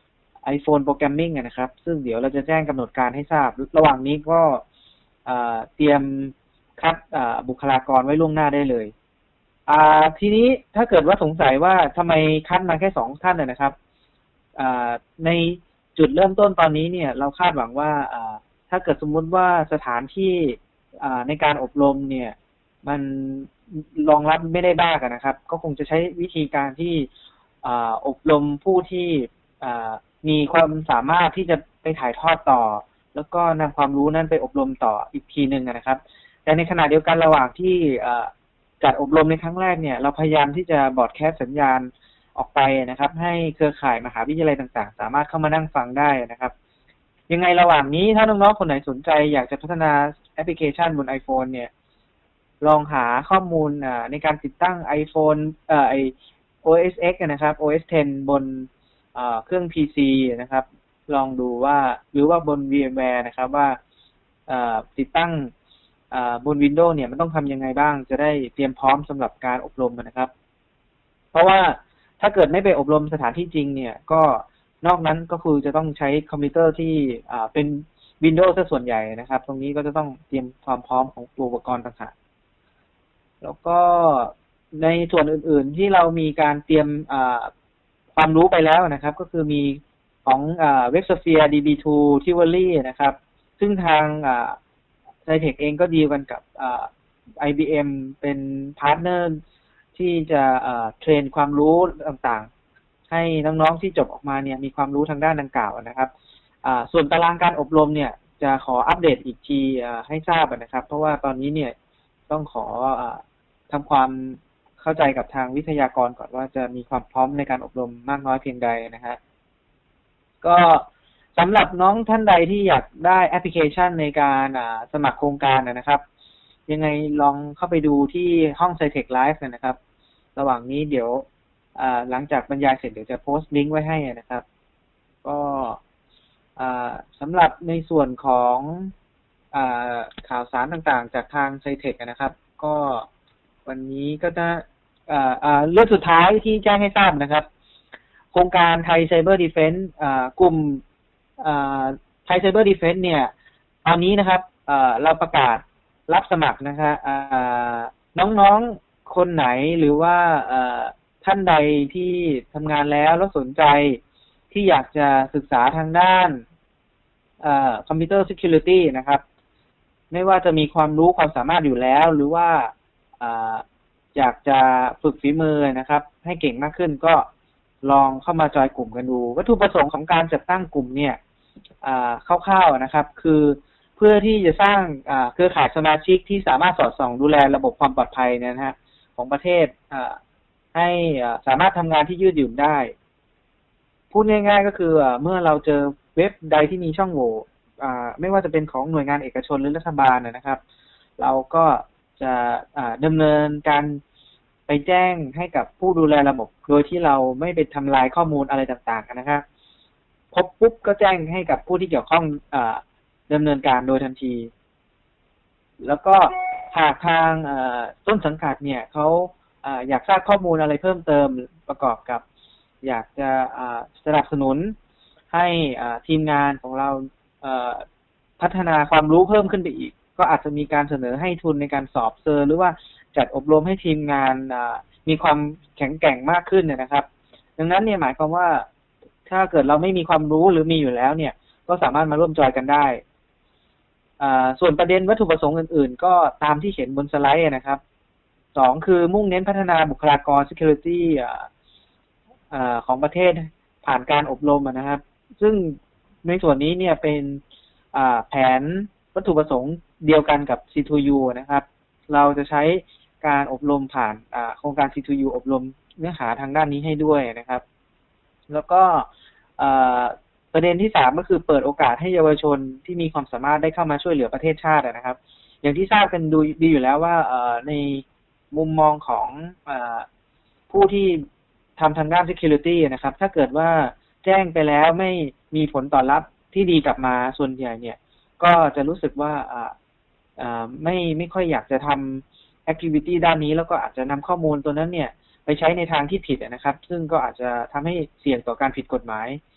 iPhone Programming นะครับซึ่งเดี๋ยวเราจะแจ้งกำหนดการให้ทราบระหว่างนี้ก็เตรียมคัดบุคลากรไว้ล่วงหน้าได้เลยทีนี้ถ้าเกิดว่าสงสัยว่าทำไมคัดมาแค่สองท่านนะครับในจุดเริ่มต้นตอนนี้เนี่ยเราคาดหวังว่าถ้าเกิดสมมุติว่าสถานที่ในการอบรมเนี่ยมันรองรับไม่ได้บ้างนะครับก็คงจะใช้วิธีการที่อบรมผู้ที่มีความสามารถที่จะไปถ่ายทอดต่อแล้วก็นำความรู้นั้นไปอบรมต่ออีกทีหนึ่งนะครับแต่ในขณะเดียวกันระหว่างที่จัดอบรมในครั้งแรกเนี่ยเราพยายามที่จะบอร์ดแคสต์สัญญาณออกไปนะครับให้เครือข่ายมหาวิทยาลัยต่างๆสามารถเข้ามานั่งฟังได้นะครับยังไงระหว่างนี้ถ้าน้องๆคนไหนสนใจอยากจะพัฒนาแอปพลิเคชันบน iPhone เนี่ยลองหาข้อมูลในการติดตั้ง iPhone เอ่อไอ โอ เอส X นะครับ โอ เอส สิบ บนเครื่อง พี ซี นะครับลองดูว่าหรือว่าบน VMware นะครับว่าติดตั้งบน Windows เนี่ยมันต้องทำยังไงบ้างจะได้เตรียมพร้อมสำหรับการอบรมนะครับเพราะว่าถ้าเกิดไม่ไปอบรมสถานที่จริงเนี่ยก็นอกนั้นก็คือจะต้องใช้คอมพิวเตอร์ที่เป็น Windows ซะส่วนใหญ่นะครับตรงนี้ก็จะต้องเตรียมความพร้อมของอุปกรณ์ต่างๆแล้วก็ในส่วนอื่นๆที่เรามีการเตรียมความรู้ไปแล้วนะครับก็คือมีของ WebSphere ดี บี ทู Tivoli นะครับซึ่งทางไซเทคเองก็ดีลกันกับ ไอ บี เอ็ม เป็นพาร์ทเนอร์ที่จะเทรนความรู้ต่างๆให้น้องๆที่จบออกมาเนี่ยมีความรู้ทางด้านดังกล่าวนะครับส่วนตารางการอบรมเนี่ยจะขออัปเดตอีกทีให้ทราบนะครับเพราะว่าตอนนี้เนี่ยต้องขอทำความเข้าใจกับทางวิทยากรก่อนว่าจะมีความพร้อมในการอบรมมากน้อยเพียงใดนะฮะก็สำหรับน้องท่านใดที่อยากได้แอปพลิเคชันในการสมัครโครงการนะครับยังไงลองเข้าไปดูที่ห้อง Scitech Live นะครับระหว่างนี้เดี๋ยวหลังจากบรรยายเสร็จเดี๋ยวจะโพสต์ลิงก์ไว้ให้นะครับก็สำหรับในส่วนของข่าวสารต่างๆจากทาง Scitech นะครับก็วันนี้ก็จะเรื่องสุดท้ายที่แจ้งให้ทราบนะครับโครงการไทยไซเบอร์ดีเฟนซ์กลุ่มไทยไซเบอร์ดีเฟนซ์เนี่ยตอนนี้นะครับเราประกาศรับสมัครนะคะน้องๆคนไหนหรือว่าท่านใดที่ทำงานแล้วแล้วสนใจที่อยากจะศึกษาทางด้านคอมพิวเตอร์ซิเคียวริตี้นะครับไม่ว่าจะมีความรู้ความสามารถอยู่แล้วหรือว่าอยากจะฝึกฝีมือนะครับให้เก่งมากขึ้นก็ลองเข้ามาจอยกลุ่มกันดูวัตถุประสงค์ของการจัดตั้งกลุ่มเนี่ยคร่าวๆนะครับคือเพื่อที่จะสร้างเครือข่ายสมาชิกที่สามารถสอดส่องดูแลระบบความปลอดภัยนะฮะของประเทศให้สามารถทำงานที่ยืดหยุ่นได้พูดง่ายๆก็คือเมื่อเราเจอเว็บใดที่มีช่องโหว่ไม่ว่าจะเป็นของหน่วยงานเอกชนหรือรัฐบาลนะครับเราก็จะดำเนินการไปแจ้งให้กับผู้ดูแลระบบโดยที่เราไม่ไปทำลายข้อมูลอะไรต่างๆนะครับพบปุ๊บก็แจ้งให้กับผู้ที่เกี่ยวข้องดำเนินการโดยทันทีแล้วก็หากทางต้นสังกัดเนี่ยเขาอยากทราบข้อมูลอะไรเพิ่มเติมประกอบกับอยากจะสนับสนุนให้ทีมงานของเราพัฒนาความรู้เพิ่มขึ้นไปอีกก็อาจจะมีการเสนอให้ทุนในการสอบเซอร์หรือว่าจัดอบรมให้ทีมงานมีความแข็งแกร่งมากขึ้นนะครับดังนั้นเนี่ยหมายความว่าถ้าเกิดเราไม่มีความรู้หรือมีอยู่แล้วเนี่ยก็สามารถมาร่วมจอยกันได้ส่วนประเด็นวัตถุประสงค์อื่นๆก็ตามที่เห็นบนสไลด์นะครับสองคือมุ่งเน้นพัฒนาบุคลากร security ของประเทศผ่านการอบรมนะครับซึ่งในส่วนนี้เนี่ยเป็นแผนวัตถุประสงค์เดียวกันกับ ซี ทู ยู นะครับเราจะใช้การอบรมผ่านโครงการ ซี ทู ยู อบรมเนื้อหาทางด้านนี้ให้ด้วยนะครับแล้วก็ประเด็นที่สามก็คือเปิดโอกาสให้เยาวชนที่มีความสามารถได้เข้ามาช่วยเหลือประเทศชาตินะครับอย่างที่ทราบกันดูดีอยู่แล้วว่าในมุมมองของผู้ที่ทำทางด้าน security นะครับถ้าเกิดว่าแจ้งไปแล้วไม่มีผลตอบรับที่ดีกลับมาส่วนใหญ่เนี่ยก็จะรู้สึกว่าไม่ไม่ค่อยอยากจะทำ activity ด้านนี้แล้วก็อาจจะนำข้อมูลตัวนั้นเนี่ยไปใช้ในทางที่ผิดนะครับซึ่งก็อาจจะทำให้เสี่ยงต่อการผิดกฎหมาย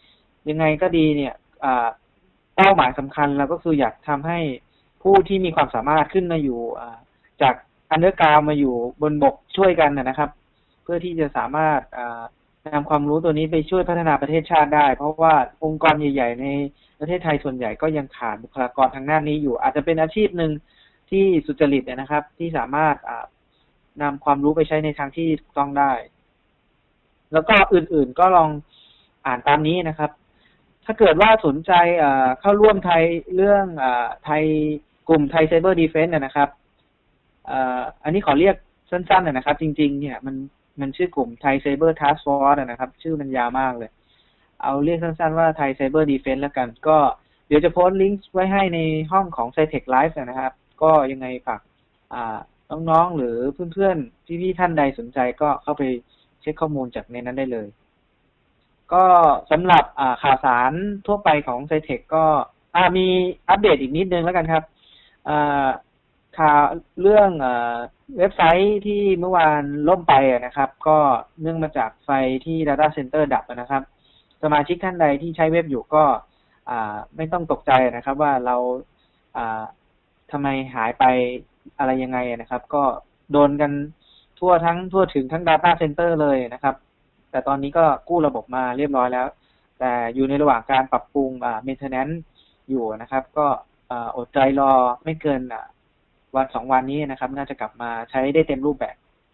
ยังไงก็ดีเนี่ยเป้าหมายสำคัญเราก็คืออยากทำให้ผู้ที่มีความสามารถขึ้นมาอยู่จากอันเดอร์กราวด์มาอยู่บนบกช่วยกันนะครับเพื่อที่จะสามารถนำความรู้ตัวนี้ไปช่วยพัฒนาประเทศชาติได้เพราะว่าองค์กรใหญ่ๆในประเทศไทยส่วนใหญ่ก็ยังขาดบุคลากรทางด้านนี้อยู่อาจจะเป็นอาชีพหนึ่งที่สุจริตนะครับที่สามารถนำความรู้ไปใช้ในทางที่ถูกต้องได้แล้วก็อื่นๆก็ลองอ่านตามนี้นะครับถ้าเกิดว่าสนใจเข้าร่วมไทยเรื่องไทยกลุ่มไทยไซเบอร์ดีเฟนซ์นะครับอันนี้ขอเรียกสั้นๆนะครับจริงๆเนี่ยมันมันชื่อกลุ่มไทยไซเบอร์ทาสก์ฟอร์สนะครับชื่อมันยาวมากเลยเอาเรียกสั้นๆว่าไทยไซเบอร์ดีเฟนซ์แล้วกันก็เดี๋ยวจะโพสต์ลิงก์ไว้ให้ในห้องของ Scitech Live นะครับก็ยังไงฝากน้องๆหรือเพื่อนๆพี่ๆท่านใดสนใจก็เข้าไปเช็คข้อมูลจากในนั้นได้เลยก็สำหรับข่าวสารทั่วไปของ Scitech ก็มีอัปเดตอีกนิดนึงแล้วกันครับข่าวเรื่องเว็บไซต์ที่เมื่อวานล่มไปนะครับก็เนื่องมาจากไฟที่ Data Center ดับนะครับสมาชิกท่านใดที่ใช้เว็บอยู่ก็ไม่ต้องตกใจนะครับว่าเราทำไมหายไปอะไรยังไงนะครับก็โดนกันทั่วทั้งทั่วถึงทั้ง Data Center เลยนะครับแต่ตอนนี้ก็กู้ระบบมาเรียบร้อยแล้วแต่อยู่ในระหว่างการปรับปรุง maintenance อยู่นะครับก็อดใจรอไม่เกินวันสองวันนี้นะครับน่าจะกลับมาใช้ได้เต็มรูปแบบ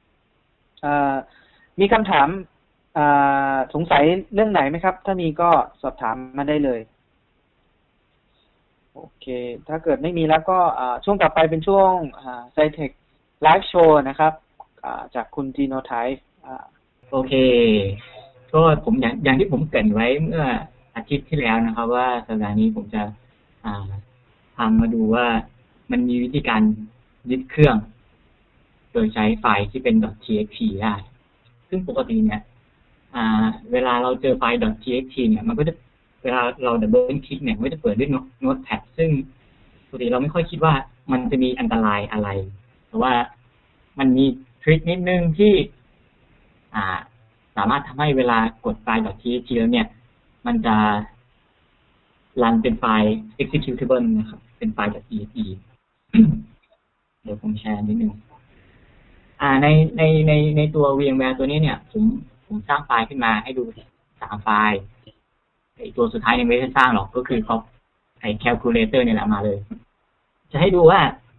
มีคำถามสงสัยเรื่องไหนไหมครับถ้ามีก็สอบถามมาได้เลยโอเคถ้าเกิดไม่มีแล้วก็ช่วงต่อไปเป็นช่วง Scitech Live Show นะครับจากคุณ Genotype โอเคก็ผมอย่างอย่างที่ผมเกริ่นไว้เมื่ออาทิตย์ที่แล้วนะครับว่าสัปดาห์นี้ผมจะพามาดูว่ามันมีวิธีการยึดเครื่องโดยใช้ไฟล์ที่เป็น .txt ได้ซึ่งปกติเนี่ยเวลาเราเจอไฟล์ .txt เนี่ยมันก็จะเวลาเราดับเบิลคลิกเนี่ยมันจะเปิดด้วยโน้ตแพดซึ่งปกติเราไม่ค่อยคิดว่ามันจะมีอันตรายอะไรแต่ว่ามันมีทริคนิดนึงที่อ่าสามารถทำให้เวลากดไฟล์ .txt แล้วเนี่ยมันจะรันเป็นไฟล์ executable นะครับเป็นไฟล์ .exe เดี๋ยวผมแชร์นิดนึงอ่าในในในในตัว VMware ตัวนี้เนี่ยผมผมสร้างไฟล์ขึ้นมาให้ดูสามไฟล์ไอ้ตัวสุดท้ายยังไม่ได้สร้างหรอกก็คือเขาไอ้ calculator เนี่ยแหละมาเลยจะให้ดูว่า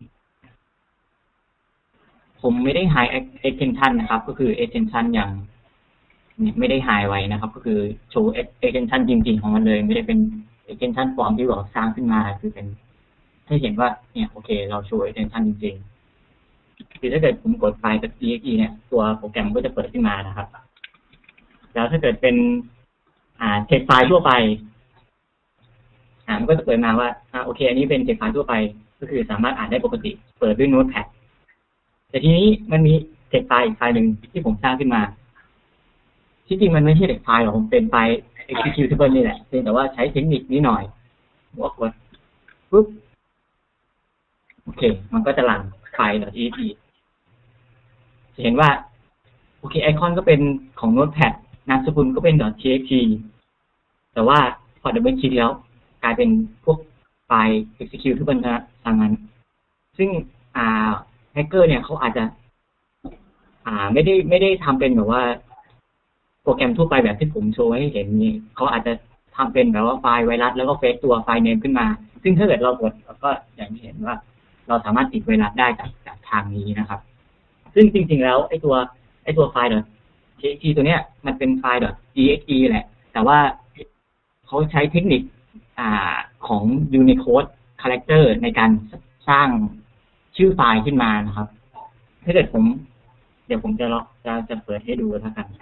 ผมไม่ได้ hide extension นะครับก็คือ extension อย่างเนี่ยไม่ได้ hide ไว้นะครับก็คือโชว์ extension จริงๆของมันเลยไม่ได้เป็น extension ปลอมที่เราสร้างขึ้นมาคือเป็นให้เห็นว่าเนี่ยโอเคเราโชว์ extension จริงๆคือถ้าเกิดผมกดไฟล์ .exe เนี่ยตัวโปรแกรมก็จะเปิดขึ้นมานะครับแล้วถ้าเกิดเป็นอ่า text ไฟล์ทั่วไปอ่ามันก็จะเปิดมาว่าอ่าโอเคอันนี้เป็น text ไฟล์ทั่วไปก็คือสามารถอ่านได้ปกติเปิดด้วยโน้ตแพดแต่ทีนี้มันมี text ไฟล์อีกไฟล์หนึ่งที่ผมสร้างขึ้นมาที่จริงมันไม่ใช่ text ไฟล์หรอกผมเป็นไฟล์ executable นี่แหละเพียงแต่ว่าใช้เทคนิคนิดหน่อยว่ากดปุ๊บโอเคมันก็จะรันไฟล์ .exe จะเห็นว่าโอเคไอคอนก็เป็นของโน้ตแพดนามสกุลก็เป็น .txt แต่ว่าพอดับเบิลคลิกแล้วกลายเป็นพวกไฟล์ executable ทางนั้นซึ่งอ่าแฮกเกอร์เนี่ยเขาอาจจะอ่าไม่ได้ไม่ได้ทำเป็นแบบว่าโปรแกรมทั่วไปแบบที่ผมโชว์ให้เห็นนี่เขาอาจจะทำเป็นแบบว่าไฟล์ไวรัสแล้วก็เฟซตัวไฟล์เนมขึ้นมาซึ่งถ้าเกิดเรากดก็อย่างที่เห็นว่าเราสามารถติดไวรัสได้จากจากทางนี้นะครับซึ่งจริงๆแล้วไอ้ตัวไอ้ตัวไฟล์ .txt ตัวเนี้ยมันเป็นไฟล์ .exe แหละแต่ว่าเขาใช้เทคนิคอ่าของ Unicode character ในการสร้างชื่อไฟล์ขึ้นมานะครับถ้าเกิดผมเดี๋ยวผมจะลองจะจะเปิดให้ดูแล้วกัน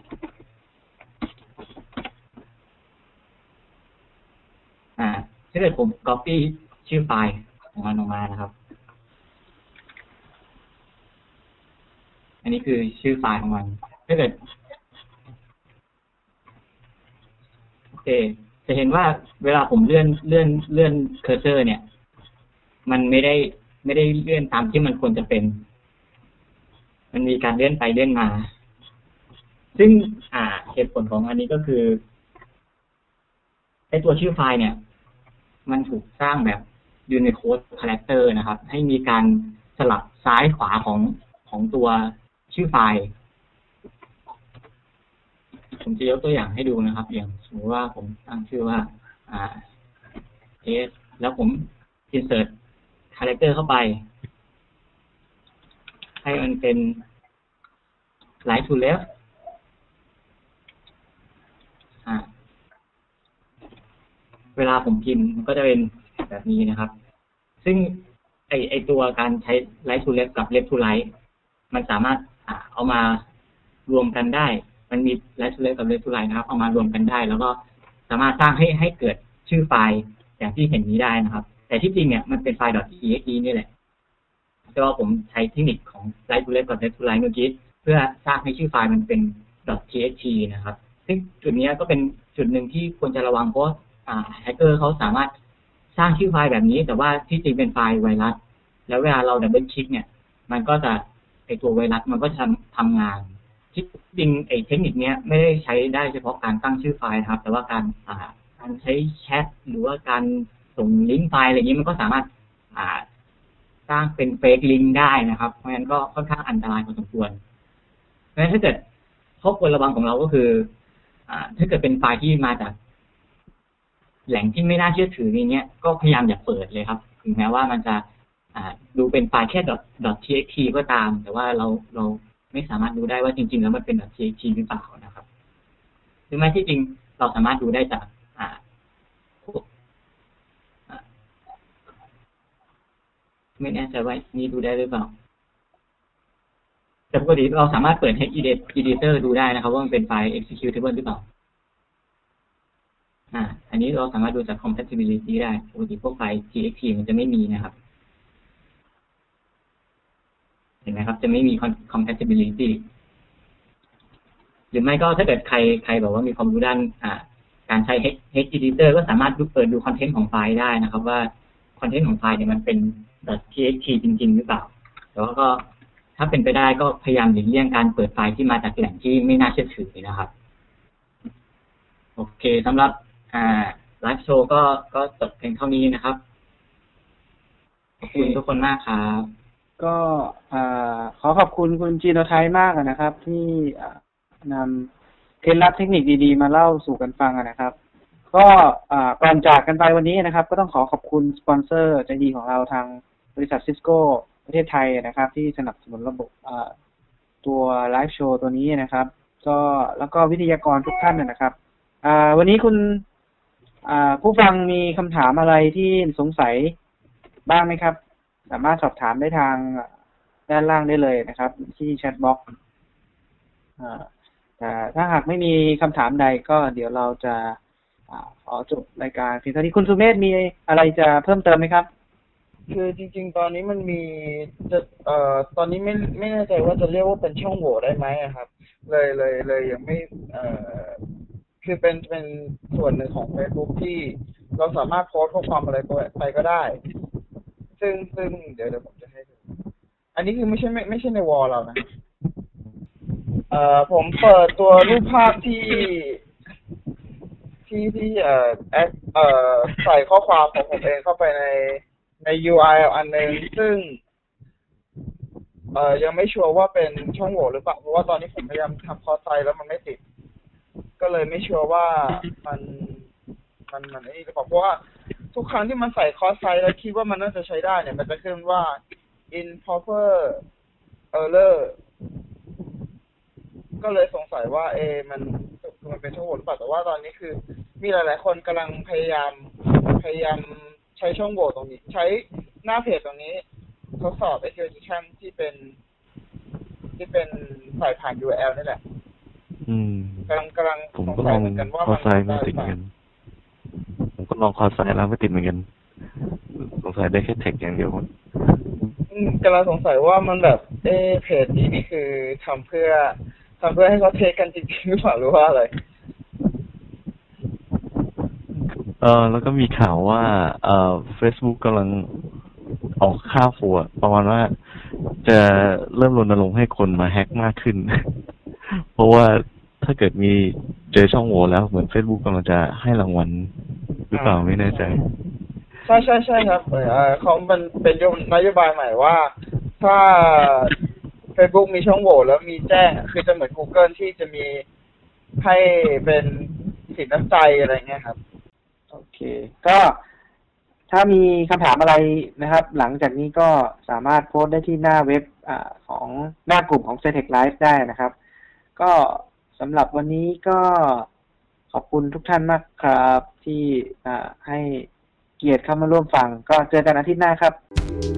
อ่าถ้าเกิดผม copy ชื่อไฟล์ของมันออกมานะครับอันนี้คือชื่อไฟล์ของมันถ้าเกิดโอเคจะเห็นว่าเวลาผมเลื่อนเลื่อนเลื่อนเคอร์เซอร์เนี่ยมันไม่ได้ไม่ได้เลื่อนตามที่มันควรจะเป็นมันมีการเลื่อนไปเลื่อนมาซึ่งอ่าเหตุผลของอันนี้ก็คือไอตัวชื่อไฟล์เนี่ยมันถูกสร้างแบบยูนิโคดคาแรคเตอร์นะครับให้มีการสลับซ้ายขวาของของตัวชื่อไฟล์ผมจะยกตัวอย่างให้ดูนะครับอย่างสมมติว่าผมตั้งชื่อว่าอ่า s แล้วผม insert character เข้าไปให้มันเป็น right to left อ่าเวลาผมพิมพ์มันก็จะเป็นแบบนี้นะครับซึ่งไอไอตัวการใช้ right to left กับ left to right มันสามารถอ่าเอามารวมกันได้มันมี right to left กับ left to right นะครับเอามารวมกันได้แล้วก็สามารถสร้างให้ให้เกิดชื่อไฟล์อย่างที่เห็นนี้ได้นะครับแต่ที่จริงเนี่ยมันเป็นไฟล์ .exe นี่แหละแต่ว่าผมใช้เทคนิคของ right to left กับ left to right เมื่อกี้เพื่อสร้างให้ชื่อไฟล์มันเป็น .txt นะครับซึ่งจุดนี้ก็เป็นจุดหนึ่งที่ควรจะระวังเพราะอ่าแฮกเกอร์เขาสามารถสร้างชื่อไฟล์แบบนี้แต่ว่าที่จริงเป็นไฟล์ไวรัสแล้วเวลาเราดับเบิลคลิกเนี่ยมันก็จะไอตัวไวรัสมันก็จะทำงานที่จริงไอเทคนิคนี้ไม่ได้ใช้ได้เฉพาะการตั้งชื่อไฟล์นะครับแต่ว่าการอ่าการใช้แชทหรือว่าการส่งลิงก์ไฟล์อะไรอย่างนี้มันก็สามารถอ่าสร้างเป็นเฟกลิงก์ได้นะครับเพราะฉะนั้นก็ค่อนข้างอันตรายพอสมควรเพราะฉะนั้นถ้าเกิดข้อควรระวังของเราก็คืออ่าถ้าเกิดเป็นไฟล์ที่มาจากแหล่งที่ไม่น่าเชื่อถืออย่างเงี้ยก็พยายามอย่าเปิดเลยครับถึงแม้ว่ามันจะอ่าดูเป็นไฟล์แค่ .txt ก็ตามแต่ว่าเราเราไม่สามารถดูได้ว่าจริงๆแล้วมันเป็น .txt หรือเปล่านะครับหรือไม่ที่จริงเราสามารถดูได้จากอ่าไม่แน่ใจว่านี่ดูได้หรือเปล่าแต่ปกติเราสามารถเปิดให้ editor ดูได้นะครับว่ามันเป็นไฟล์ executable หรือเปล่าอ่าอันนี้เราสามารถดูจาก compatibility ได้ปกติพวกไฟล์ txt มันจะไม่มีนะครับเห็นไหมครับจะไม่มี compatibility หรือไม่ก็ถ้าเกิดใครใครบอกว่ามีความรู้ด้านอ่าการใช้ head editor ก็สามารถดูเปิดดูคอนเทนต์ของไฟล์ได้นะครับว่าคอนเทนต์ของไฟล์เนี่ยมันเป็น .txt จริงๆหรือเปล่าแต่ว่าก็ถ้าเป็นไปได้ก็พยายามหลีกเลี่ยงการเปิดไฟล์ที่มาจากแหล่งที่ไม่น่าเชื่อถือนะครับโอเคสำหรับอ่าไลฟ์โชว์ก็ก็จบเพียงเท่านี้นะครับขอบคุณทุกคนมากครับก็อ่าขอขอบคุณคุณจีโนไทยมากนะครับที่นำเคล็ดลับเทคนิคดีๆมาเล่าสู่กันฟังนะครับก็ก่อนจากกันไปวันนี้นะครับก็ต้องขอขอบคุณสปอนเซอร์ใจดีของเราทางบริษัทซิสโก้ประเทศไทยนะครับที่สนับสนุนระบบตัวไลฟ์โชว์ตัวนี้นะครับก็แล้วก็วิทยากรทุกท่านนะครับวันนี้คุณผู้ฟังมีคำถามอะไรที่สงสัยบ้างไหมครับสามารถสอบถามได้ทางด้านล่างได้เลยนะครับที่แชทบ็อกซ์แต่ถ้าหากไม่มีคำถามใดก็เดี๋ยวเราจะขอจบรายการเพียงเท่านี้คุณสุเมธมีอะไรจะเพิ่มเติมไหมครับคือจริงๆตอนนี้มันมีจะเอ่อตอนนี้ไม่ไม่แน่ใจว่าจะเรียกว่าเป็นช่องโหว่ได้ไหมครับเลยเลยเลยยังไม่เอ่อคือเป็นเป็นส่วนหนึ่งของ Facebook ที่เราสามารถโพสต์ข้อความอะไรไปก็ได้ซึ่งซึ่งเดี๋ยวเดี๋ยวผมจะให้ดูอันนี้คือไม่ใช่ไม่ไม่ใช่ในวอลเรานะเอ่อผมเปิดตัวรูปภาพที่ที่ที่เอ่อแอดเอ่อใส่ข้อความของผมเองเข้าไปในใน ยู ไอ อันนึงซึ่งเอ่อยังไม่ชัวร์ว่าเป็นช่องโหว่หรือเปล่าเพราะว่าตอนนี้ผมพยายามทำคอร์สไซต์แล้วมันไม่ติดก็เลยไม่ชัวร์ว่ามันมันมันนี่หรือเปล่าเพราะว่าทุกครั้งที่มันใส่คอร์สไซต์แล้วคิดว่ามันน่าจะใช้ได้เนี่ยมันจะขึ้นว่า improper error ก็เลยสงสัยว่าเอมันมันเป็นช่องโหว่หรือเปล่าแต่ว่าตอนนี้คือมีหลายๆคนกำลังพยายามพยายามใช้ช่องโหว่ตรงนี้ใช้หน้าเพจตรงนี้ทดสอบ execution ที่เป็นที่เป็นใส่ผ่าน ยู อาร์ แอล นี่แหละอืมกำลังกำลังผมก็ลองคอร์สไซต์ไม่ติดเหมือนกันผมก็ลองคอร์สไซต์แล้วไม่ติดเหมือนกันสงสัยได้แค่เทคอย่างเดียวกำลังสงสัยว่ามันแบบเอเพจนี้นี่คือทำเพื่อทำเพื่อให้เขาเทคกันจริงๆหรือเปล่าหรือว่าอะไรเออแล้วก็มีข่าวว่าเอ่อ Facebook กำลังออกค่าหัวประมาณว่าจะเริ่มรณรงค์ให้คนมาแฮกมากขึ้น เพราะว่าถ้าเกิดมีเจอช่องโหว่แล้วเหมือน Facebook กำลังจะให้รางวัลหรือเปล่าไม่แน่ใจใช่ใช่ใช่ครับเออเขามันเป็นนโยบายใหม่ว่าถ้า Facebook มีช่องโหว่แล้วมีแจ้งคือจะเหมือน Google ที่จะมีให้เป็นสินน้ำใจอะไรเงี้ยครับโอเคก็ถ้ามีคำถามอะไรนะครับหลังจากนี้ก็สามารถโพสต์ได้ที่หน้าเว็บอ่าของหน้ากลุ่มของ เซ ที อี ซี Live ได้นะครับก็สำหรับวันนี้ก็ขอบคุณทุกท่านมากครับที่อ่าให้เกียรติเข้ามาร่วมฟังก็เจอกันอาทิตย์หน้าครับ